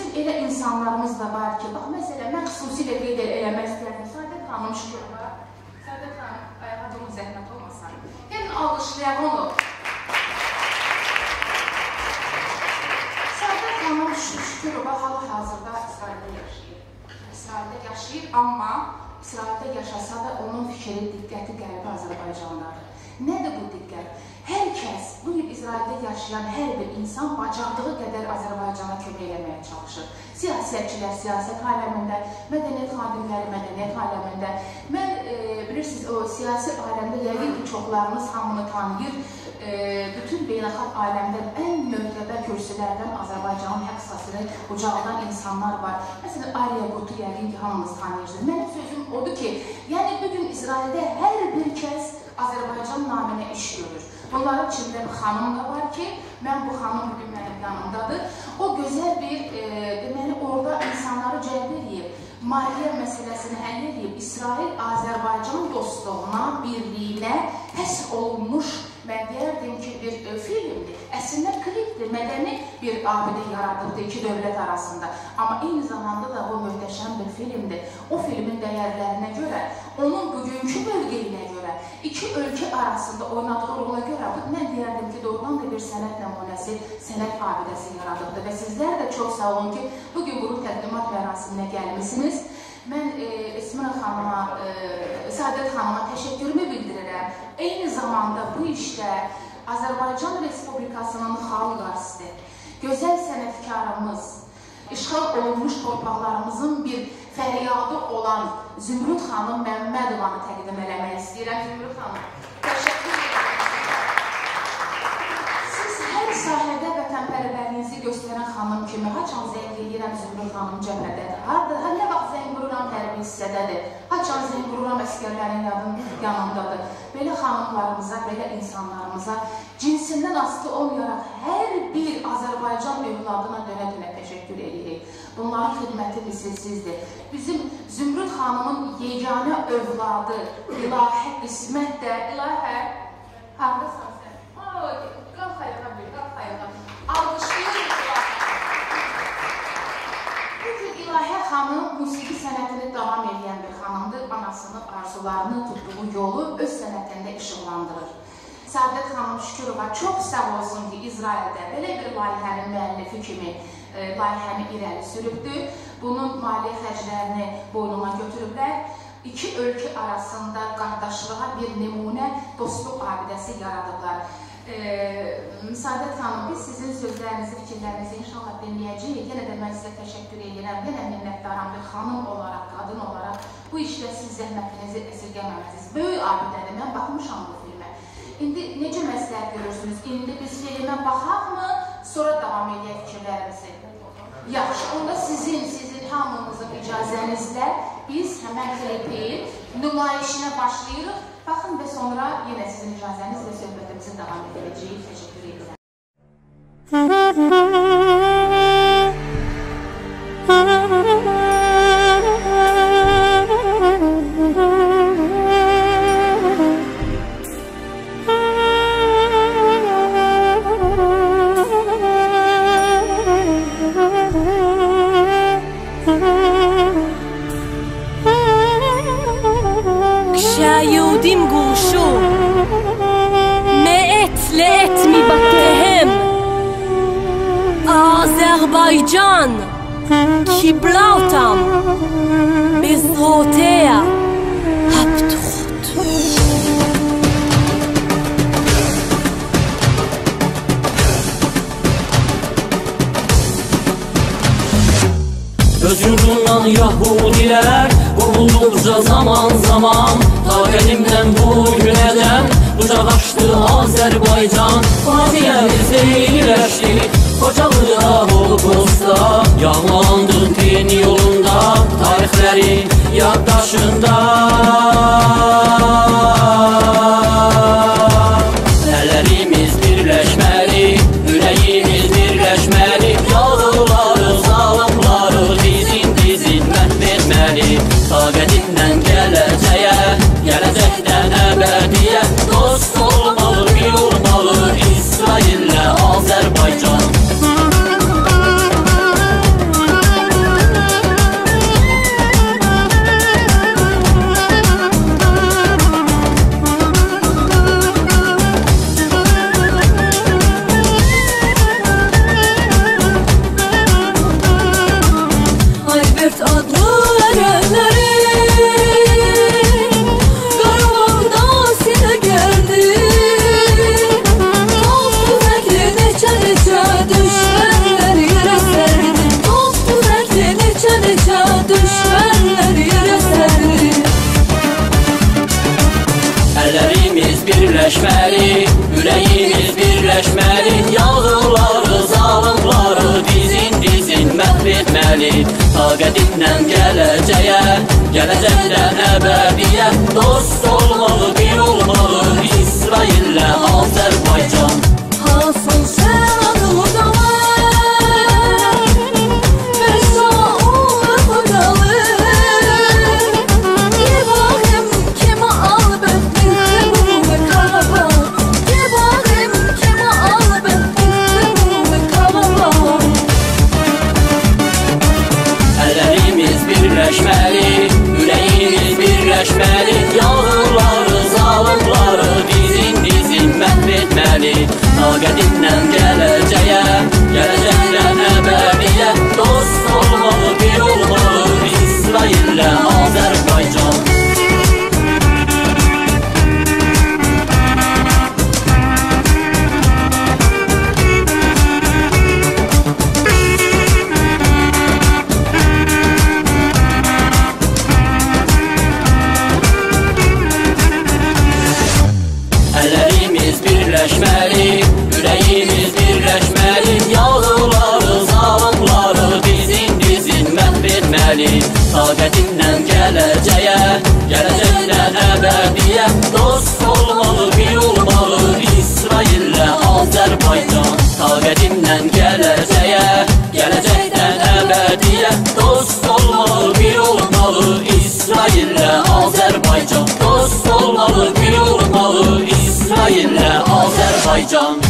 elə insanlarımız da var ki, bax, məsələn, mən xüsusilə qeyd eləmək istəyirəm. Səadət xanım Şükürova, Səadət xanım, ayağa durun, zəhmət olmasın. Gəlin, alqışlayaq onu. Səadət xanım Şükürova hal-hazırda İsraildə yaşayır. İsraildə yaşayır, amma İsraildə yaşasa da onun fikri, diqqəti, qəlbi Azərbaycandadır. Nədir bu diqqət? Hər kəs, bu gün İsraildə yaşayan hər bir insan bacardığı qədər Azərbaycana kömək eləməyə çalışır. Siyasətçilər siyasət aləmində, mədəniyyət xadimləri mədəniyyət aləmində. Mən, bilirsiniz, o siyasi aləmdə yəqin ki, çoxlarınız hamını tanıyır. Bütün beynəlxalq aləmdə ən möhtəbər kürsülərdən Azərbaycanın haqq səsini ucaldan insanlar var. Məsələn, Arya Qutu yəqin ki, hamınız tanıyırsınız. Mənim sözüm odur ki, yəni bugün İsraildə hər bir kəs Azərbaycan naminə iş görür. Bunların içində bir xanım da var ki, mən bu xanım bugün mənim yanımdadır. O gözəl bir, deməli, orada insanları cəlb edib, maliyyə məsələsini həll edib, İsrail-Azərbaycan dostluğuna, birliyinə həsr olunmuş, mən deyərdim ki, bir filmdir. Əslində klipdir, mədəni bir abidə yaradıldı iki dövlət arasında. Amma eyni zamanda da bu möhtəşəm bir filmdir. O filmin dəyərlərinə görə, onun bugünkü mövqeyinə görə, iki ölkə arasında oynadığı rola görə, mən deyərdim ki, doğrudan da bir sənət nümunəsi, sənət abidəsi yaradıldı. Və sizlər də çox sağ olun ki, bugün bunun təqdimat mərasiminə gəlmişsiniz. Mən Esmira xanıma, Səadət xanıma təşəkkürümü bildirirəm. Eyni zamanda bu işdə Azərbaycan Respublikasının xalq artisti, gözəl sənətkarımız, işğal olunmuş torpaqlarımızın bir fəryadı olan Zümrüd xanım Məmmədovanı təqdim eləmək istəyirəm. Zümrüd xanım, təşəkkür edirəm. Siz hər sahədə vətənpərvərliyinizi göstərən xanım kimi, haçan zəng edirəm Zümrüd xanım cəbhədədir. Nə vaxt zəng vururam hərbi hissədədir. Haçan zəng vururam əskərlərin yanındadır. Belə xanımlarımıza, belə insanlarımıza cinsindən asılı olmayaraq hər bir Azərbaycan övladına dönə-dönə təşəkkür edirik. Bunların xidməti misilsizdir. Bizim Zümrüd xanımın yeganə övladı, İlahə qismət də, İlahə, haradasın sən? Qalx ayağa bir, qalx ayağa. Alqışlayırıq İlahə. Bugün İlahə xanım musiqi sənətini davam edən bir xanımdır. Anasının arzularını, tutduğu yolu öz sənətində işıqlandırır. Səadət xanım Şükürova çox sağ olsun ki, İsraildə belə bir layihənin müəllifi kimi layihəni irəli sürübdür. Bunun maliyyə xərclərini boynuna götürüblər. İki ölkə arasında qardaşlığa bir nümunə dostluq abidəsi yaradıblar. Səadət xanım, biz sizin sözlərinizi, fikirlərinizi inşallah dinləyəcəyik. Yenə də mən sizə təşəkkür edirəm. Yenə minnətdaram bir xanım olaraq, qadın olaraq bu işdə siz zəhmətinizi əsirgəməlisiniz. Böyük abidədir, mən baxmışam bu filmə. İndi necə məsləhət görürsünüz? İndi biz filmə baxaqmı, sonra davam edək fikirlərimizi? Yaxşı, onda sizin hamınızın icazənizlə biz həmən klipi nümayişinə başlayırıq. Baxın və sonra yenə sizin icazənizlə söhbətimizi davam edəcəyik. Təşəkkür edirəm. شايودين قوشو مئت لأتمي بطهم أذربيجان קיבלה אותם בזרועותיה הפתוחות. Öz yurdundan Yahudiler vuruldukça zaman zaman ta elimden bugüneden kucaklaştı Azerbaycan. Fatihimiz eyleşti kocalığa Holokost'a, yağlandık din yolunda tarihleri yaddaşında. Ellerimiz birleşmeli, yüreğimiz birleşmeli, yağlıları zalimları dizin dizin məhvetmeli. Taqətindən gələcəyə, gələcəkdən əbədiyə dost olmalı, bir olmalı İsraillə Azərbaycan. birləşməli, ürəyimiz birləşməli. Yazıqları, zalımları dizin məhv etməli. Taqətindən gələcəyə, gələcəkdən əbədiyə. Dost olmalı, bir olmalı İsraillə Azərbaycan. Hasıl sen adımdalı Mesa'u fadalı Ye bakım kime al ben bu kalaba Ye bakım kime al ben bu kalaba Əllərimiz birləşməli, ürəyimiz birləşməli. Yazıqları, zalımları dizin məhv etməli. Taqətindən gələcəyə, gələcəkdən əbədiyə. Dost olmalı, bir olmalı İsraillə Azərbaycan. Əllərimiz birləşməli, ürəyimiz birləşməli. Yazıqları, zalımları dizin məhv etməli. Taqətindən gələcəyə, gələcəkdən əbədiyə. Dost olmalı, bir olmalı İsraillə Azərbaycan. Taqətindən gələcəyə, gələcəkdən əbədiyə. Dost olmalı, bir olmalı İsraillə Azərbaycan. Dost olmalı, bir olmalı İsraillə Azərbaycan.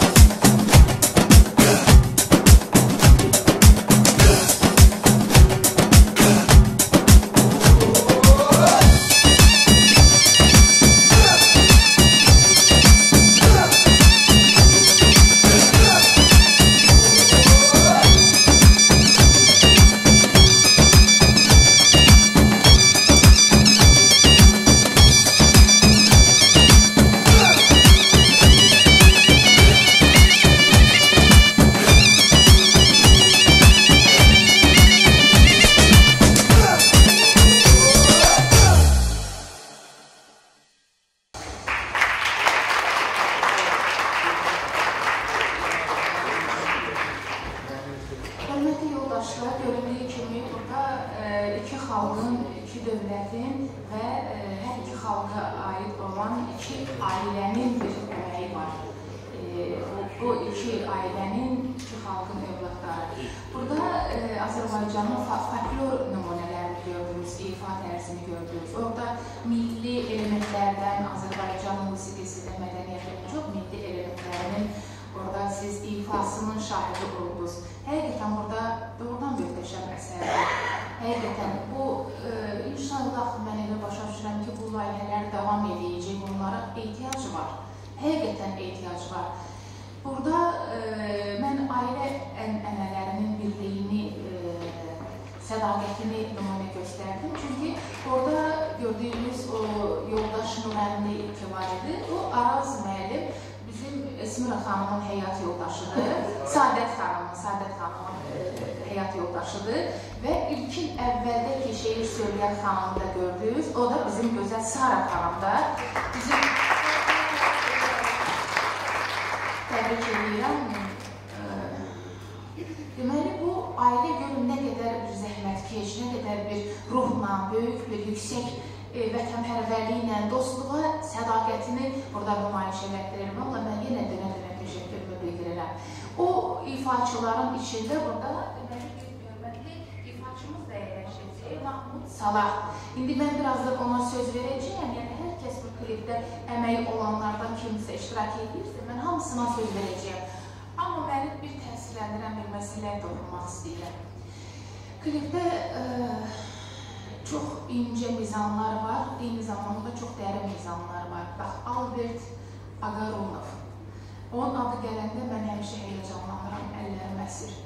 Hörmətli yoldaşlar, göründüyü kimi burada iki xalqın, iki dövlətin və hər iki xalqa aid olan iki ailənin bir əməyi var. Bu iki ailənin, iki xalqın övladları. Burada Azərbaycanın folklor nümunələrini gördünüz, ifa tərzini gördünüz. Orada milli elementlərdən, Azərbaycan musiqisinin, mədəniyyətinin çox milli elementlərinin orada siz ifasının şahidi oldunuz. Həqiqətən burada doğrudan möhtəşəm əsərdir. Həqiqətən bu, inşallah mən elə başa düşürəm ki, bu layihələr davam edəcək, bunlara ehtiyac var. Həqiqətən ehtiyac var. Burada mən ailə ənənələrinin birliyini, sədaqətini nümunə göstərdim. Çünki orada gördüyünüz o yoldaş nümunəli ki var idi, o Araz müəllim bizim Esmira xanımın həyat yoldaşıdır, Sadət xanımın həyat yoldaşıdır və ilkin əvvəldə ki, şeir söyləyən xanımı da gördünüz, o da bizim gözəl Sara xanım da. Təbrik edirəm. Deməli, bu ailə görün nə qədər bir zəhmətkeş, nə qədər bir ruhla, böyük bir yüksək vətənpərvərliklə, dostluğa, sədaqətini burada nümayiş elətdirir. Valla mən yenə dönə-dönə təşəkkürümü bildirirəm. O ifaçıların içində burada deməli bir hörmətli ifaçımız da əyləşəcək, Mahmud Salah. İndi mən birazdan ona söz verəcəyəm. Yəni, hər kəs bu klipdə əməyi olanlardan kimsə iştirak edirsə, mən hamısına söz verəcəyəm. Amma məni bir təsirləndirən bir məsələyə toxunmaq istəyirəm. Klipdə çox incə mizanlar var, eyni zamanda çox dərin mizanlar var. Bax, Albert Aqaronov. Onun adı gələndə mən həmişə həyəcanlanıram, əllərim əsir.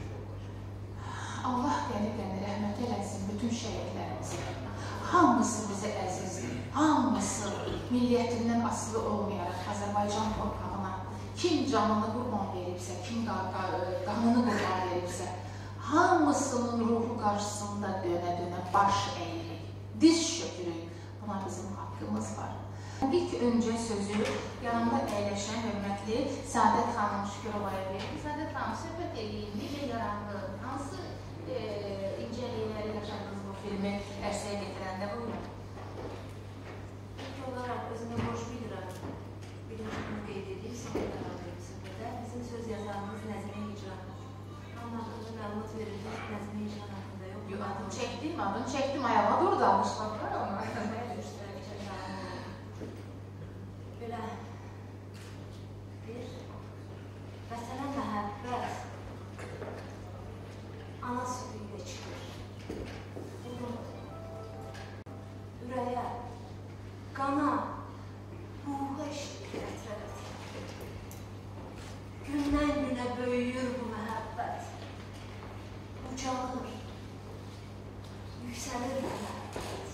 Allah qəni-qəni rəhmət eləsin bütün şəhidlərimizi. Hamısı bizə əzizdir, hamısı milliyyətindən asılı olmayaraq Azərbaycan torpağına kim canını qurban veribsə, kim qanını qurban veribsə, hamısının ruhu qarşısında dönə-dönə baş əyirik, diz çökürük. Buna bizim haqqımız var. İlk öncə sözü yanımda əyləşən hörmətli Səadət xanım Şükürovaya verir. Səadət xanım, söhbət edeyim, necə yarandı, hansı incəlikləri yaşadınız bu filmi ərsəyə getirəndə? Buyurun. İlk olaraq özümə borc bilirəm. Birinci bunu qeyd edeyim, sonra davam edeyim söhbətə. Bizim söz yazarımız Nəzmi Hicran. Onun haqqında məlumat verildi, Nəzmi Hicran haqqında yox. Adını çəkdim, ayağa durdu, almışlar ama. Belə bir vətənə məhəbbət ana sütü ilə çıxır. Ürəyə, qana, ruha işdir qətrət. Gündən günə böyüyür bu məhəbbət. Ucalır, yüksəlir bu məhəbbət.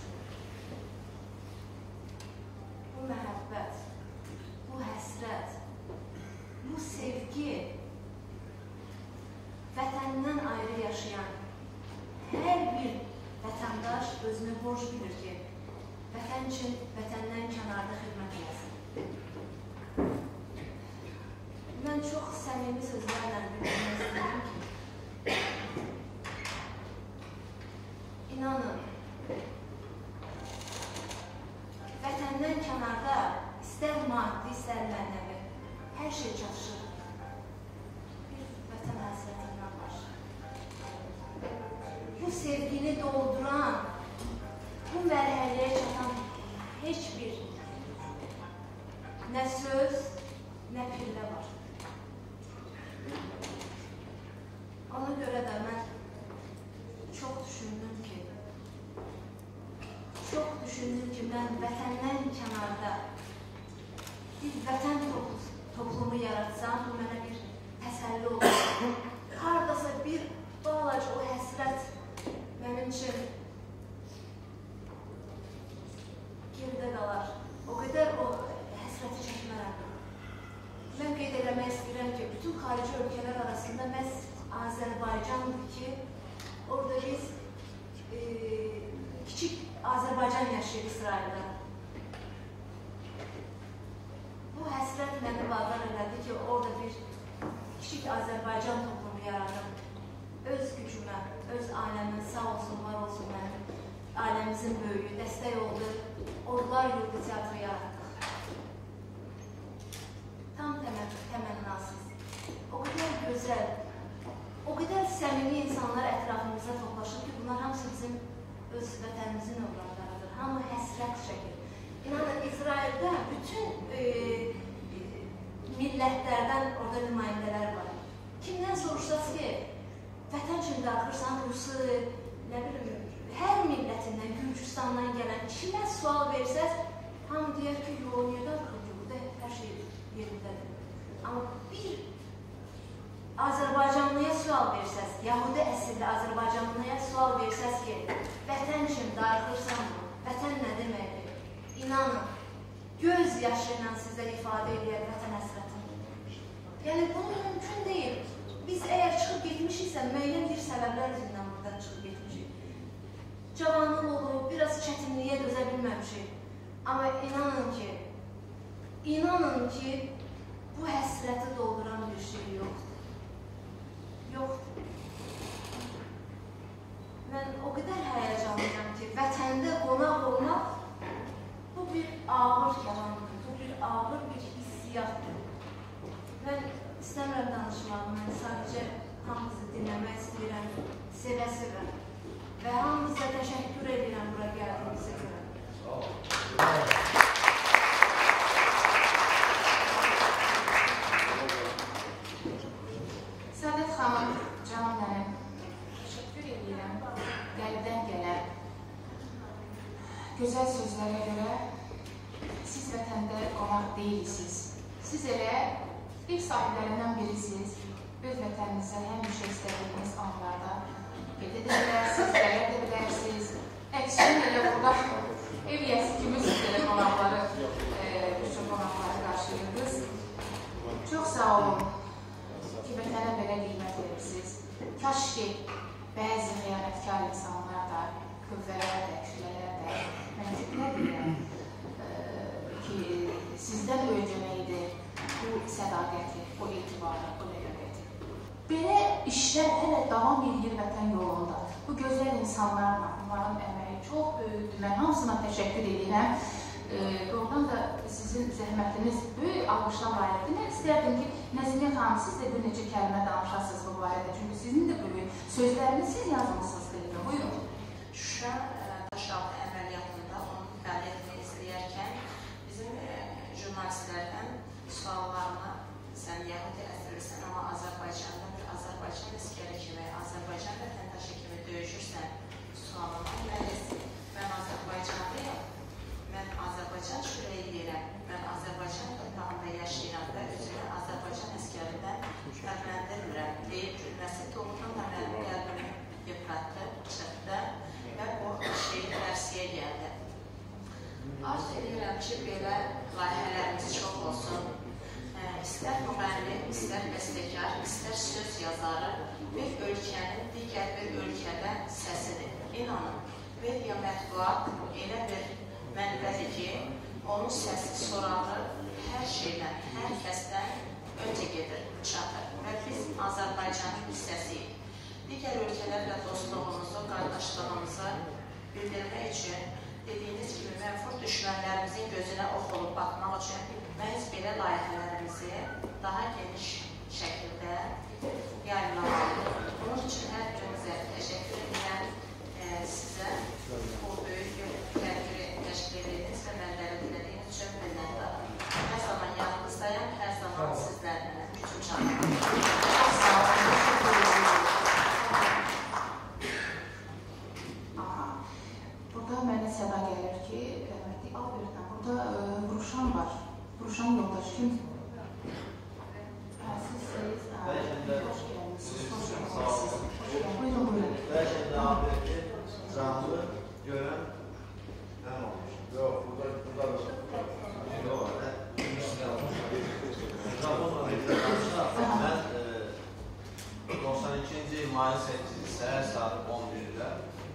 Bu məhəbbət, bu həsrət, bu sevgi vətəndən ayrı yaşayan hər bir vətəndaş özünü borc bilir ki, vətən üçün vətəndən kənarda xidmət eləsin. Mən çox səmimi sözlərlə bildirmək istəyirəm ki, inanın, vətəndən kənarda istər maddi, istər mənəvi, hər şey çatışır. Bir vətən həsrətindən var. Bu sevgini dolduran, bu mərhələyə çatan heç bir nə söz, nə pillə var. Ona görə də mən çox düşündüm ki, mən vətəndən kənarda bir vətən toplumu yaratsam, bu mənə bir təsəlli olur. Haradasa bir balaca o həsrət mənim üçün geridə qalar. O qədər o həsrəti çəkmərəm. Mən qeyd eləmək istəyirəm ki, bütün xarici ölkələr arasında məhz Azərbaycandır ki, orada biz kiçik Azərbaycan yaşayır İsraildə. Bu həsrət məni vadar elədi ki, orada bir kiçik Azərbaycan toplumu yaradım. Öz gücümə, öz ailəmin sağ olsun, var olsun mənim ailəmizin böyüyü, dəstək oldu. Ordular Yurdu teatrı yaratdıq. Tam təmənnasız. O qədər gözəl, o qədər səmimi insanlar ətrafımızda toplaşır ki, bunlar hamısı bizim öz vətənimizin övladlarıdır. Hamı həsrət çəkir. İnanın, İsraildə bütün millətlərdən orada nümayəndələr var. Kimdən soruşsaq ki, vətən üçün darıxırsan, Rusu, nə bilim, hər millətindən, Gürcüstandan gələn kimə sual versəz, hamı deyər ki, yox, niyə darıxır ki, burada hər şey yerindədir. Amma bir Azərbaycanlıya sual versəz, Yahudi əsilli Azərbaycanlıya sual versəz ki, vətən üçün darıxırsan mı? Vətən nə deməkdir? İnanın, göz yaşı ilə sizə ifadə edir vətən həsrətini. Yəni, bunu mümkün deyil. Biz əgər çıxıb getmişiksə, müəyyən bir səbəblər üzündən buradan çıxıb getmişik. Cavanlıq olub, biraz çətinliyə dözə bilməmişik. Amma inanın ki, bu həsrəti dolduran bir şey yoxdur. Yoxdur. Mən o qədər həyəcanlıyam ki, vətəndə qonaq olmaq bu bir ağır yalandır, bu bir ağır bir hissiyatdır. Mən istəmirəm danışmağı, mən sadəcə hamınızı dinləmək istəyirəm, sevə-sevə və hamınıza təşəkkür edirəm bura gəldiyinizə görə. Səadət xanım, canım mənim, təşəkkür edirəm qəlbdən gələn gözəl sözlərə görə. Siz vətəndə qonaq deyilisiniz. Siz elə ev sahiblərindən birisiniz. Öz vətəninizə həmişə istədiyiniz anlarda gedə bilərsiniz, gələ bilərsiniz. Əksinə elə burada ev yəsi kimi siz elə qonaqları, bir çox qonaqları qarşılayırdınız. Çox sağ olun ki, vətənə belə qiymət verirsiniz. Kaş ki, bəzi xəyanətkar insanlar da, qüvvələr də, kütlələr də, mən nə deyirəm ki, ki, sizdən öyrənməkdir bu sədaqəti, bu etibarı, bu rəqabəti. Belə işlər hələ davam edir vətən yolunda. Bu gözəl insanlarla, onların əməyi çox böyükdür. Mən hamısına təşəkkür edirəm. Doğrudan da sizin zəhmətiniz böyük alqışdan layiqdir. Mən istərdim ki, Nəzimə xanım, siz də bir necə kəlmə danışasınız bu barədə. Çünki sizin də böyük sözlərini siz yazmışsınız. Buyurun. Şuşa daşaltı əməliyyatında onun fəaliyyətini izləyərkən bizim jurnalistlərdən suallarına sən yəhudi əsirsən, amma Azərbaycanda bir Azərbaycan əskəri kimi, Azərbaycan vətəndaşı kimi döyüşürsən sualına mən Azərbaycanlıyam, mən Azərbaycan çörəyi yeyirəm, mən Azərbaycan torpağında yaşayıram və özünü Azərbaycan əskərindən fərqləndirmirəm deyib gülməsi doğrudan da mənim qəlbimi yıpratdı, çıxdı və bu şeyi dərsiyə gəldi. Arzu edirəm ki, belə layihələrimiz çox olsun. İstər müğənni, istər bəstəkar, istər söz yazarı bir ölkənin digər bir ölkədə səsidir. İnanın, media mətbuat elə bir mənbədir ki, onun səsi sorağı hər şeydən, hər kəsdən öncə gedir, çatır və biz Azərbaycanın hissəsiyik. Digər ölkələrlə dostluğumuzu, qardaşlığımızı bildirmək üçün dediyiniz kimi mənfur düşmənlərimizin gözünə ox olub baxmaq üçün məhz belə layihələrimizi daha geniş şəkildə yayınlamalıyıq. Bunun üçün hər birinizə təşəkkür edirəm sizə bu böyük tədbiri təşkil edildiniz və mənləri dilədiyiniz üçün minnətdarım. Hər zaman yanınızdayım, hər zaman sizlərlə gücüm çatır. Səda gəlir ki, rəhmətli Albertdən, burada Ruşan var. Ruşan yoldaş kimdir? Sizsiniz, hoş gəlmişsiniz, hoş gəlmişsiniz. Buyurun, buyurun. Bəlkə də Albert'i canlı görən mən olmuşum. Yox, burada da yox, mən 92-ci mayın 8-ci səhər saat 11-də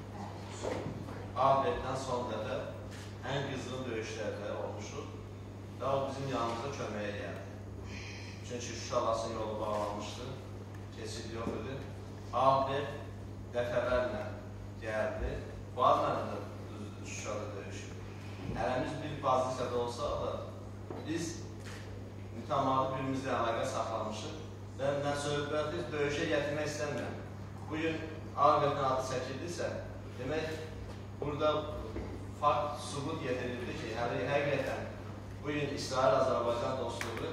Albert'dən son dəfə ən qızğın döyüşlərdə olmuşuq və o bizim yanımızda köməyə gəldi. Çünki Şuşalasın yolu bağlanmışdı, keçid yox idi. Albert dəfələrlə gəldi, bazılarla da Şuşada döyüşüb. Hələmiz bir pozisiyada olsa da biz mütəmadi birimizlə əlaqə saxlamışıq və mən söhbəti döyüşə gətirmək istəmirəm. Bugün Albert'in adı çəkildirsə, demək burada fakt, sübut getirildi ki, həqiqətən bugün İsrail-Azərbaycan dostluğu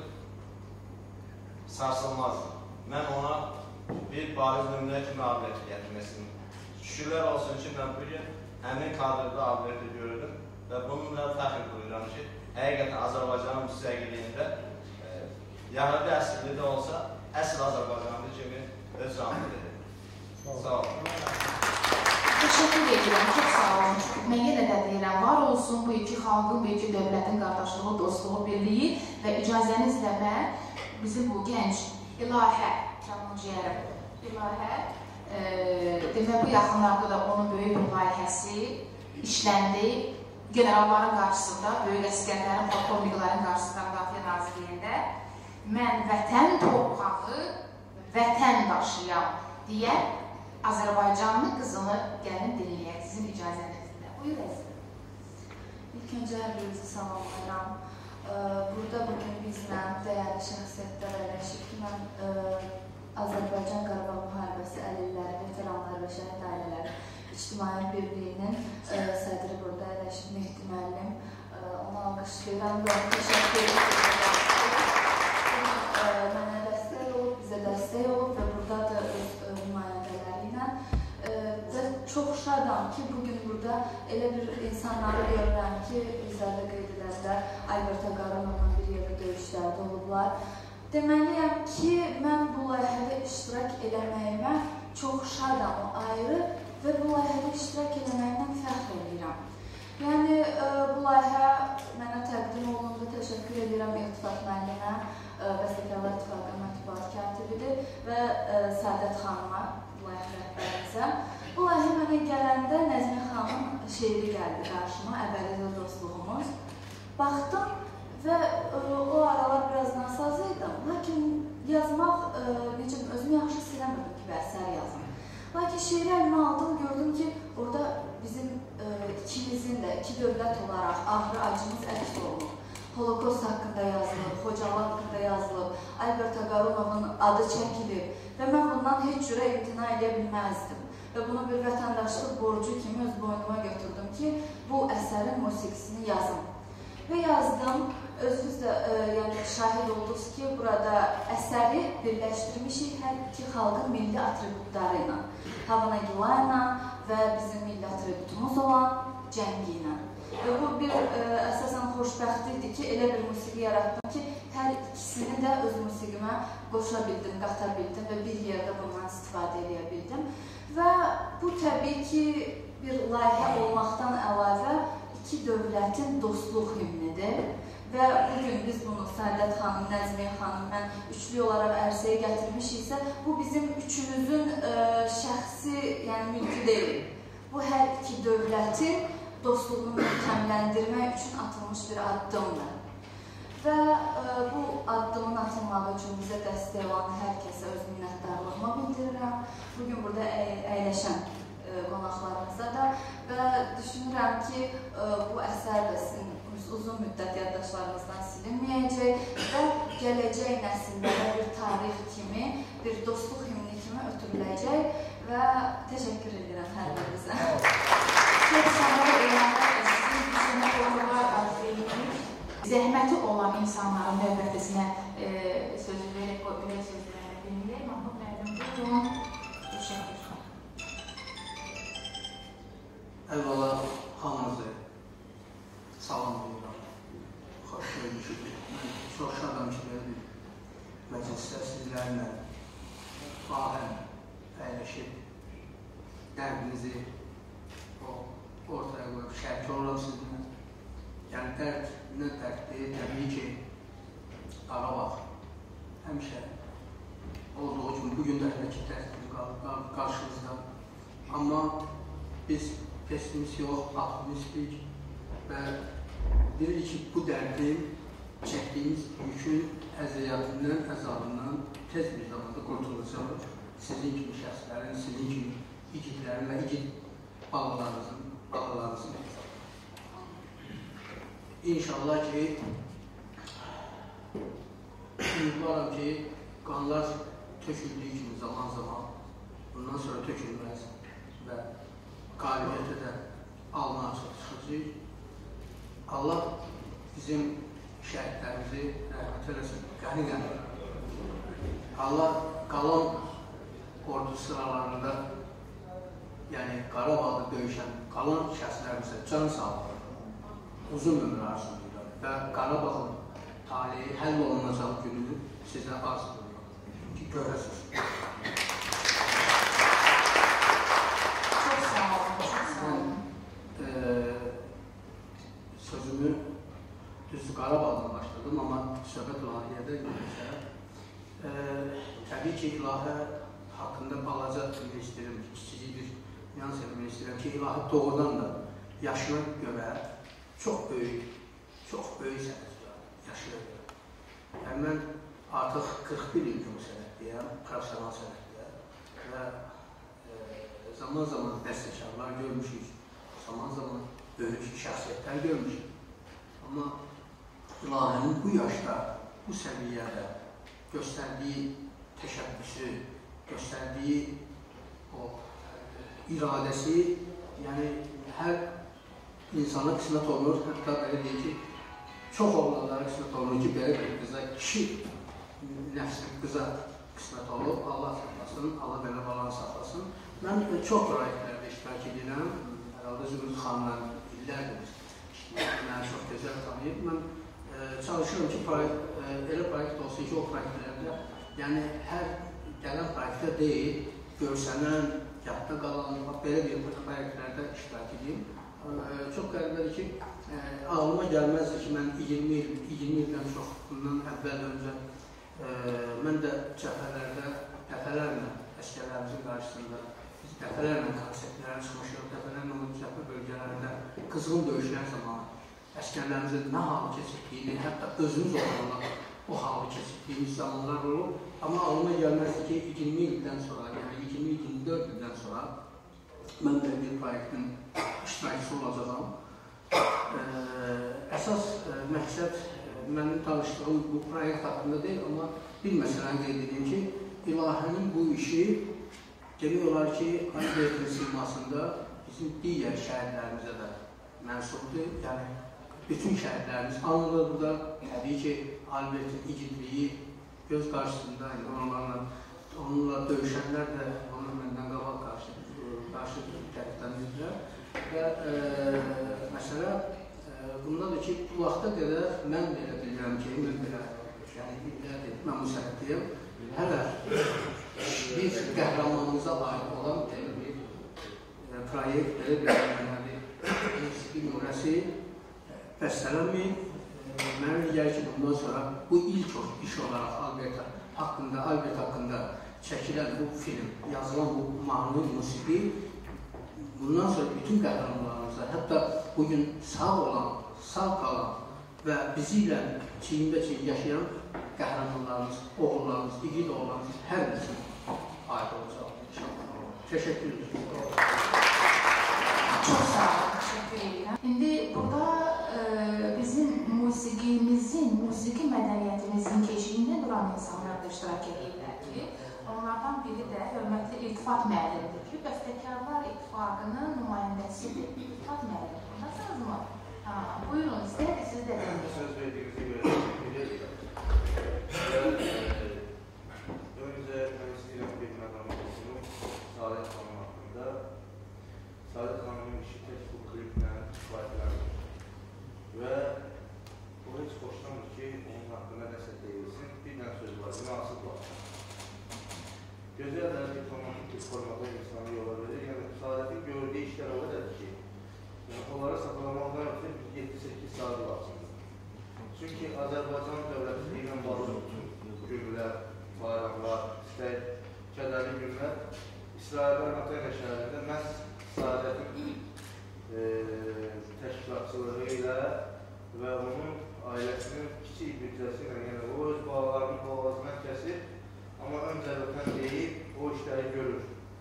sarsılmazdır. Mən ona bir bariz nümunə kimi Albert'i gətirməsini şükürlər olsun ki, mən bugün həmin kadrda Albert'i görürüm və bununla fəxr duyuram ki, həqiqətən Azərbaycanın müstəqilliyində yəhudi əsrli də olsa, əsl Azərbaycanlı kimi öz canlı edir. Sağ olun. Təşəkkür edirəm, çox sağ olun. Mən yenə də deyirəm, var olsun bu iki xalqın, bu iki dövlətin qardaşlığı, dostluğu, birliyi və icazənizlə mən bizim bu gənc İlahə, canlıciyərəm, İlahə, demək bu yaxınlarda da onun böyük bir layihəsi işləndi. Generalların qarşısında, böyük əskərlərin, polkovniklərin qarşısında Müdafiə Nazirliyində mən vətən torpağı, vətən daşıyam deyən Azərbaycanlı qızını gəlin dinləyək sizin icazənizlə. Buyur əzizim. İlk öncə hər birinizi salamlayıram. Burada bugün bizlə dəyərli şəxsiyyətlər əyləşib ki, mən Azərbaycan Qarabağ Müharibəsi əlilləri, veteranlar və şəhid ailələri İctimai Birliyinin sədri burada əyləşib, Mehdi müəllim. Ona alqışlayıram və təşəkkür edirəm. Mənə dəstək olub, bizə dəstək olub və burada da öz nümayəndələri ilə və çox şadam ki, bugün burada elə bir insanları görürəm ki, bizlər də qeyd edəndə Albert Ağaronovla bir yerdə döyüşlərdə olublar. Deməliyəm ki, mən bu layihədə iştirak eləməyimə çox şadam, o ayrı və bu layihədə iştirak eləməyimdən fəxr edirəm. Yəni, bu layihə mənə təqdim olundu, təşəkkür edirəm İltifat müəllimə, Bəstəkarlar İttifaqı mətbuat katibidir və Səadət xanıma, bu layihə rəhbərimizə. Bu layihə mənə gələndə Nəzimə xanım şeiri gəldi qarşıma, əbədi dostluğumuz. Baxdım, Və o aralar biraz nasazıydım. Lakin yazmaq, necəm, özümü yaxşı siləmirdim ki, əsər yazım. Lakin şeiri əlimə aldım, gördüm ki, orada bizim ikimizin də, iki dövlət olaraq ağrı acımız əks olunub. Holokost haqqında yazılıb, Xocalı haqqında yazılıb, Albert Agaronovun adı çəkilib və mən bundan heç cürə imtina edə bilməzdim. Və bunu bir vətəndaşlıq borcu kimi öz boynuma götürdüm ki, bu əsərin musiqisini yazım. Və yazdım, özünüz də şahid oldunuz ki, burada əsəri birləşdirmişik hər iki xalqın milli atributları ilə. Havana Gila ilə və bizim milli atributumuz olan cəngi ilə. Və bu bir əsasən xoşbəxtlikdir ki, elə bir musiqi yaratdım ki, hər ikisini də öz musiqimə qoşa bildim, qata bildim və bir yerdə bundan istifadə edə bildim. Və bu təbii ki, bir layihə olmaqdan əlavə iki dövlətin dostluq himnidir. Və bugün biz bunu Səadət xanım, Nəzmiyə xanım, mən üçlü olaraq ərsəyə gətirmişiksə, bu bizim üçümüzün şəxsi, yəni mülkü deyil. Bu hər iki dövlətin dostluğunu möhkəmləndirmək üçün atılmış bir addımdır. Və bu addımın atılmağı üçün bizə dəstək olan hər kəsə öz minnətdarlığımı bildirirəm. Bugün burada əyləşən qonaqlarımıza da və düşünürəm ki, bu əsər də sizin uzun müddət yaddaşlarımızdan silinməyəcək və gələcək nəsillərə bir tarix kimi, bir dostluq himni kimi ötürüləcək və təşəkkür edirəm hər birinizə. Çox sağ olun, sizin düşünə oturlar zəhməti olan insanların növbətisinə sözü verək, o belə sözlərlə bilməyək, Mahmud müəllim, buyurun. Təşəkkür. Əvvəla hamınızı salamlayıram. Xoş görmüşük. Mən çox şadam ki, bir məclisdə sizlərlə bahəm əyləşib, dərdinizi ortaya qoyub, şərki olam sizinlə. Yəni, dərd nə dərddir? Təbii ki, Qarabağ həmişə olduğu kimi bugün də hələ dərddir qarşımızda. Amma biz pessimist yox, optimistik və deyirik ki, bu dərdin çəkdiyimiz yükün əziyyətindən, əzabından tez bir zamanda qurtulacaq. Sizin kimi şəxslərin, sizin kimi igidlərin və igid balalarınızın. İnşallah ki, ümidvaram ki, qanlar töküldüyü kimi zaman-zaman bundan sonra tökülməz və qalibiyyətə də alma çıxacaq. Allah bizim şəhidlərimizi rəhmət eləsin, qəni-qəni. Allah qalan ordu sıralarında, yəni Qarabağda döyüşən qalan şəxslərimizə can sağlığı, uzun ömür arzulayırlar və Qarabağın talihi həll olunacaq günü sizə arzulayırlar ki, görəsiniz. Sözümü düzdür Qarabağdan başladım, amma söhbət ilahiyyədə görürsə, təbii ki, ilahə haqqında balaca demək istəyirəm ki, kiçicik bir nüans eləmək istəyirəm ki, ilahə doğrudan da yaşına görə çox böyük sənətlər yaşına görə. Yəni, mən artıq 41 il bu sənətdəyəm, profesional sənətdə və zaman-zaman bəstəkarlar görmüşük, zaman-zaman böyük şəxsiyyətlər görmüşük. Amma ilahənin bu yaşda, bu səviyyədə göstərdiyi təşəbbüsü, göstərdiyi o iradəsi, yəni hər insana qismət olunur, hətta belə deyək ki, çox oğlanlara qismət olunur ki, belə bir qıza, kişi nəfsi qıza qismət olub, Allah saxlasın, Allah belə balanı saxlasın. Mən çox proyektlərdə iştirak edirəm, herhalde Zümrüt xanımla illərdir, məni çox gözəl tanıyıb. Mən çalışıyorum ki, elə proyekt olsun ki, o proyektlərdə, yəni hər gələn proyektdə deyil, görsənən, yadda qalan, belə bir proyektlərdə iştirak edeyim. Çox qəribədir ki, ağlıma gəlməzdir ki, mən 20 ildən çox bundan əvvəl öncə mən də cəbhələrdə dəfələrlə əskərlərimizin qarşısında biz dəfələrlə konsertlərə çıxmışıq, dəfələrlə o cəbhə bölgələrində qızğın döyüşlər zamanı əskərlərimizin nə halı keçirdiyini, hətta özümüz olanlar o halı keçirdiyimiz zamanlar olub. Amma ağlıma gəlməzdi ki, 20 ildən sonra, yəni 20-24 ildən sonra mən də bir proyektin iştirakçısı olacağam. Əsas məqsəd mənim danışdığım bu proyekt haqqında deyil, amma bir məsələni qeyd edeyim ki, İlahənin bu işi demək olar ki, Albertin simasında bizim digər şəhərlərimizə də mənsubdur. Yəni, bütün şəhərlərimiz anılır burada. Təbii ki, Albertin igidliyi göz qarşısında, onunla döyüşənlər də onu məndən qabaq qarşı tərəfləndirdilər. Və məsələ bundadır ki, bu vaxta qədər mən belə bilirəm ki, mən bu sənətdəyim, hələ bir qəhrəmanımıza aid olan bir proyekt, belə bir musiqi nömrəsi bəstələnməyib. Mənə gəlir ki, bundan sonra bu ilk iş olaraq Albert haqqında çəkilən bu film, yazılan bu mahnı, musiqi bundan sonra bütün qəhrəmanlarımıza, hətta bugün sağ olan, sağ qalan və bizi ilə çiyin-çiyin yaşayan qəhrəmanlarımız, oğullarımız, igid oğullarımız hər birisi aid olacaq inşallah. Təşəkkür edirəm. Çox sağ olun, təşəkkür edirəm. İndi burada bizim musiqi mədəniyyətimizin keşiyində duran insanlar da iştirak edirlər ki, onlardan biri də hörmətli İltifat müəllimdir ki, Bəstəkarlar İttifaqının nümayəndəsidir. İltifat müəllim, nasılsınız mı? Buyurun, istəyək siz də deyin. Söz verdiyinizə görə teşekkür edirəm. Öncə mən istəyirəm bir məqamı olsun, Saadet xanım haqqında. Saadet xanımın işi tək bu kliplə kifayətlənir. Və o heç xoşlanmır ki, onun haqqında nəsə deyilsin. Bir dənə söz var, münasib var. Gözəl də diplomatik bir formada insanı yola verir. Yəni, Saadet'in gördüyü işlər o qədərdir ki, onları saxlamakdan yoxsa 7-8 saat lazımdır. Çünki Azərbaycan dövləti ilə bağlı bütün günlər, bayramlar, istək, kədərli günlər İsrail'in Atayna şəhərində məhz Saadet'in təşkilatçılığı ilə və onun ailəsinin kiçik büdcəsi ilə, yəni o öz bağlarının boğazından kəsir, amma öncə vətən deyib, o işləri görür.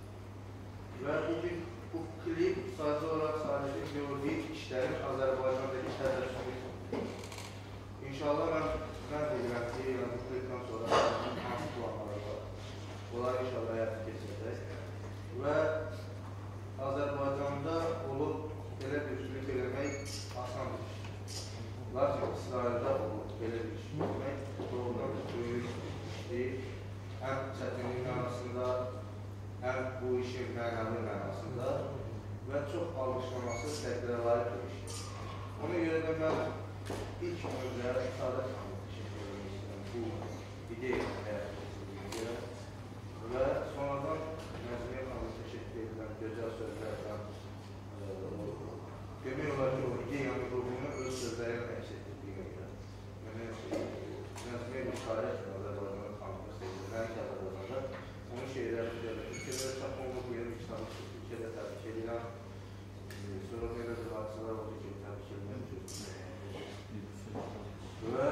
Və bugün bu klip sadəcə olaraq Saadet'in gördüyü işlərin Azərbaycandakı təzərsünü. İnşallah mən bilirəm ki, bu klipdən sonra hansı planları var. Onlar inşallah həyata keçirəcək. Və Azərbaycanda olub belə bir klip eləmək asan bir iş. Lakin İsraildə olub belə bir iş eləmək doğrudan böyük işdir. Həm çətinliyin arasında, həm bu işin mənəvi mənasında və çox alışlaması təqdirə layiq bir işdir. Ona görə də mən ilk öncə Saadet xanımı təşəkkür etmək istəyirəm bu ideya həyata keçirdiyinə görə və sonradan Nəzmiyə xanımı təşəkkür edirəm gözəl sözlərdən. Demək olar ki, o ideyanın ruhunu öz sözlərlə əks etdirdiyinə görə. Nəzmiyə bir şair kimi Azərbaycanın xanımı sevdir, mən ki Azərbaycanda onun şeirləri üzərində. Türkiyədə çap olmaq yeri bir kitabı ki, Türkiyədə təbrik edirəm. Sonra belə bir hadisələr oldu ki, təbrik edilmək və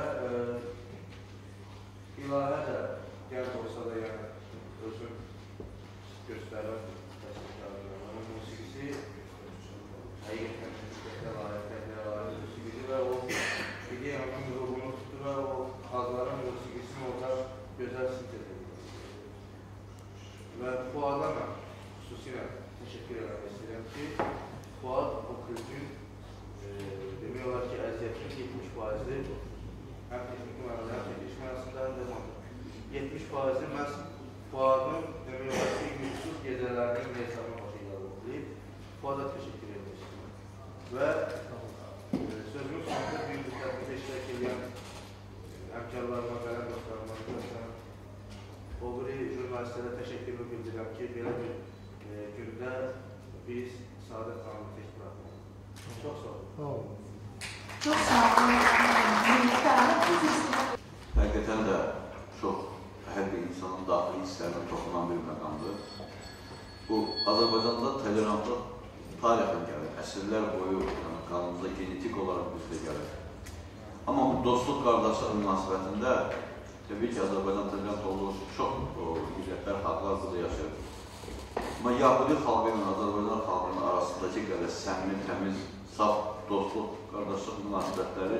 İlahə də gənc olsa da yəni özün göstərən təşkilatlarının onun musiqisi həqiqətən təşkilatlara layiq musiqidir və o ideyanın ruhunu tutdu və o xalqların musiqisini orada gözəl sintez edir. Və Fuada mən xüsusilə təşəkkür etmək istəyirəm ki, Fuad o klipin demək olar ki, əziyyətinin 70%-i həm texniki mənada, həm çəkiliş mənasında, həm də montaj. 70%-i məhz Fuadın demək olar ki, yuxusuz gecələrinin hesabına başı ilə oxuyub, Fuada təşəkkür etmək istəyirəm. Və sözümün sonunda bir müddətində iştirak edən həmkarlarıma, qələm dostlarıma göstərəm. O biri jurnalistlərə təşəkkürümü bildirəm ki, belə bir gündə biz Saadet xanımı tək buraxmalıyıq. Çox sağ olun. Çox sağ olun. Həqiqətən də çox hər bir insanın daxili hisslərinə toxunan bir məqamdır. Bu, Azərbaycanda tolerantlıq tarixən gəlir, əsrlər boyu qanımızda genetik olaraq bizdə gəlir. Amma bu dostluq qardaşlıq münasibətində təbii ki, Azərbaycan topluluğu çox millətlər, xalqlar burada yaşayır. Amma Yahudi xalqı ilə Azərbaycan xalqının arasındakı qədər səmimi, təmiz, saf dostluq, qardaşlıq münasibətləri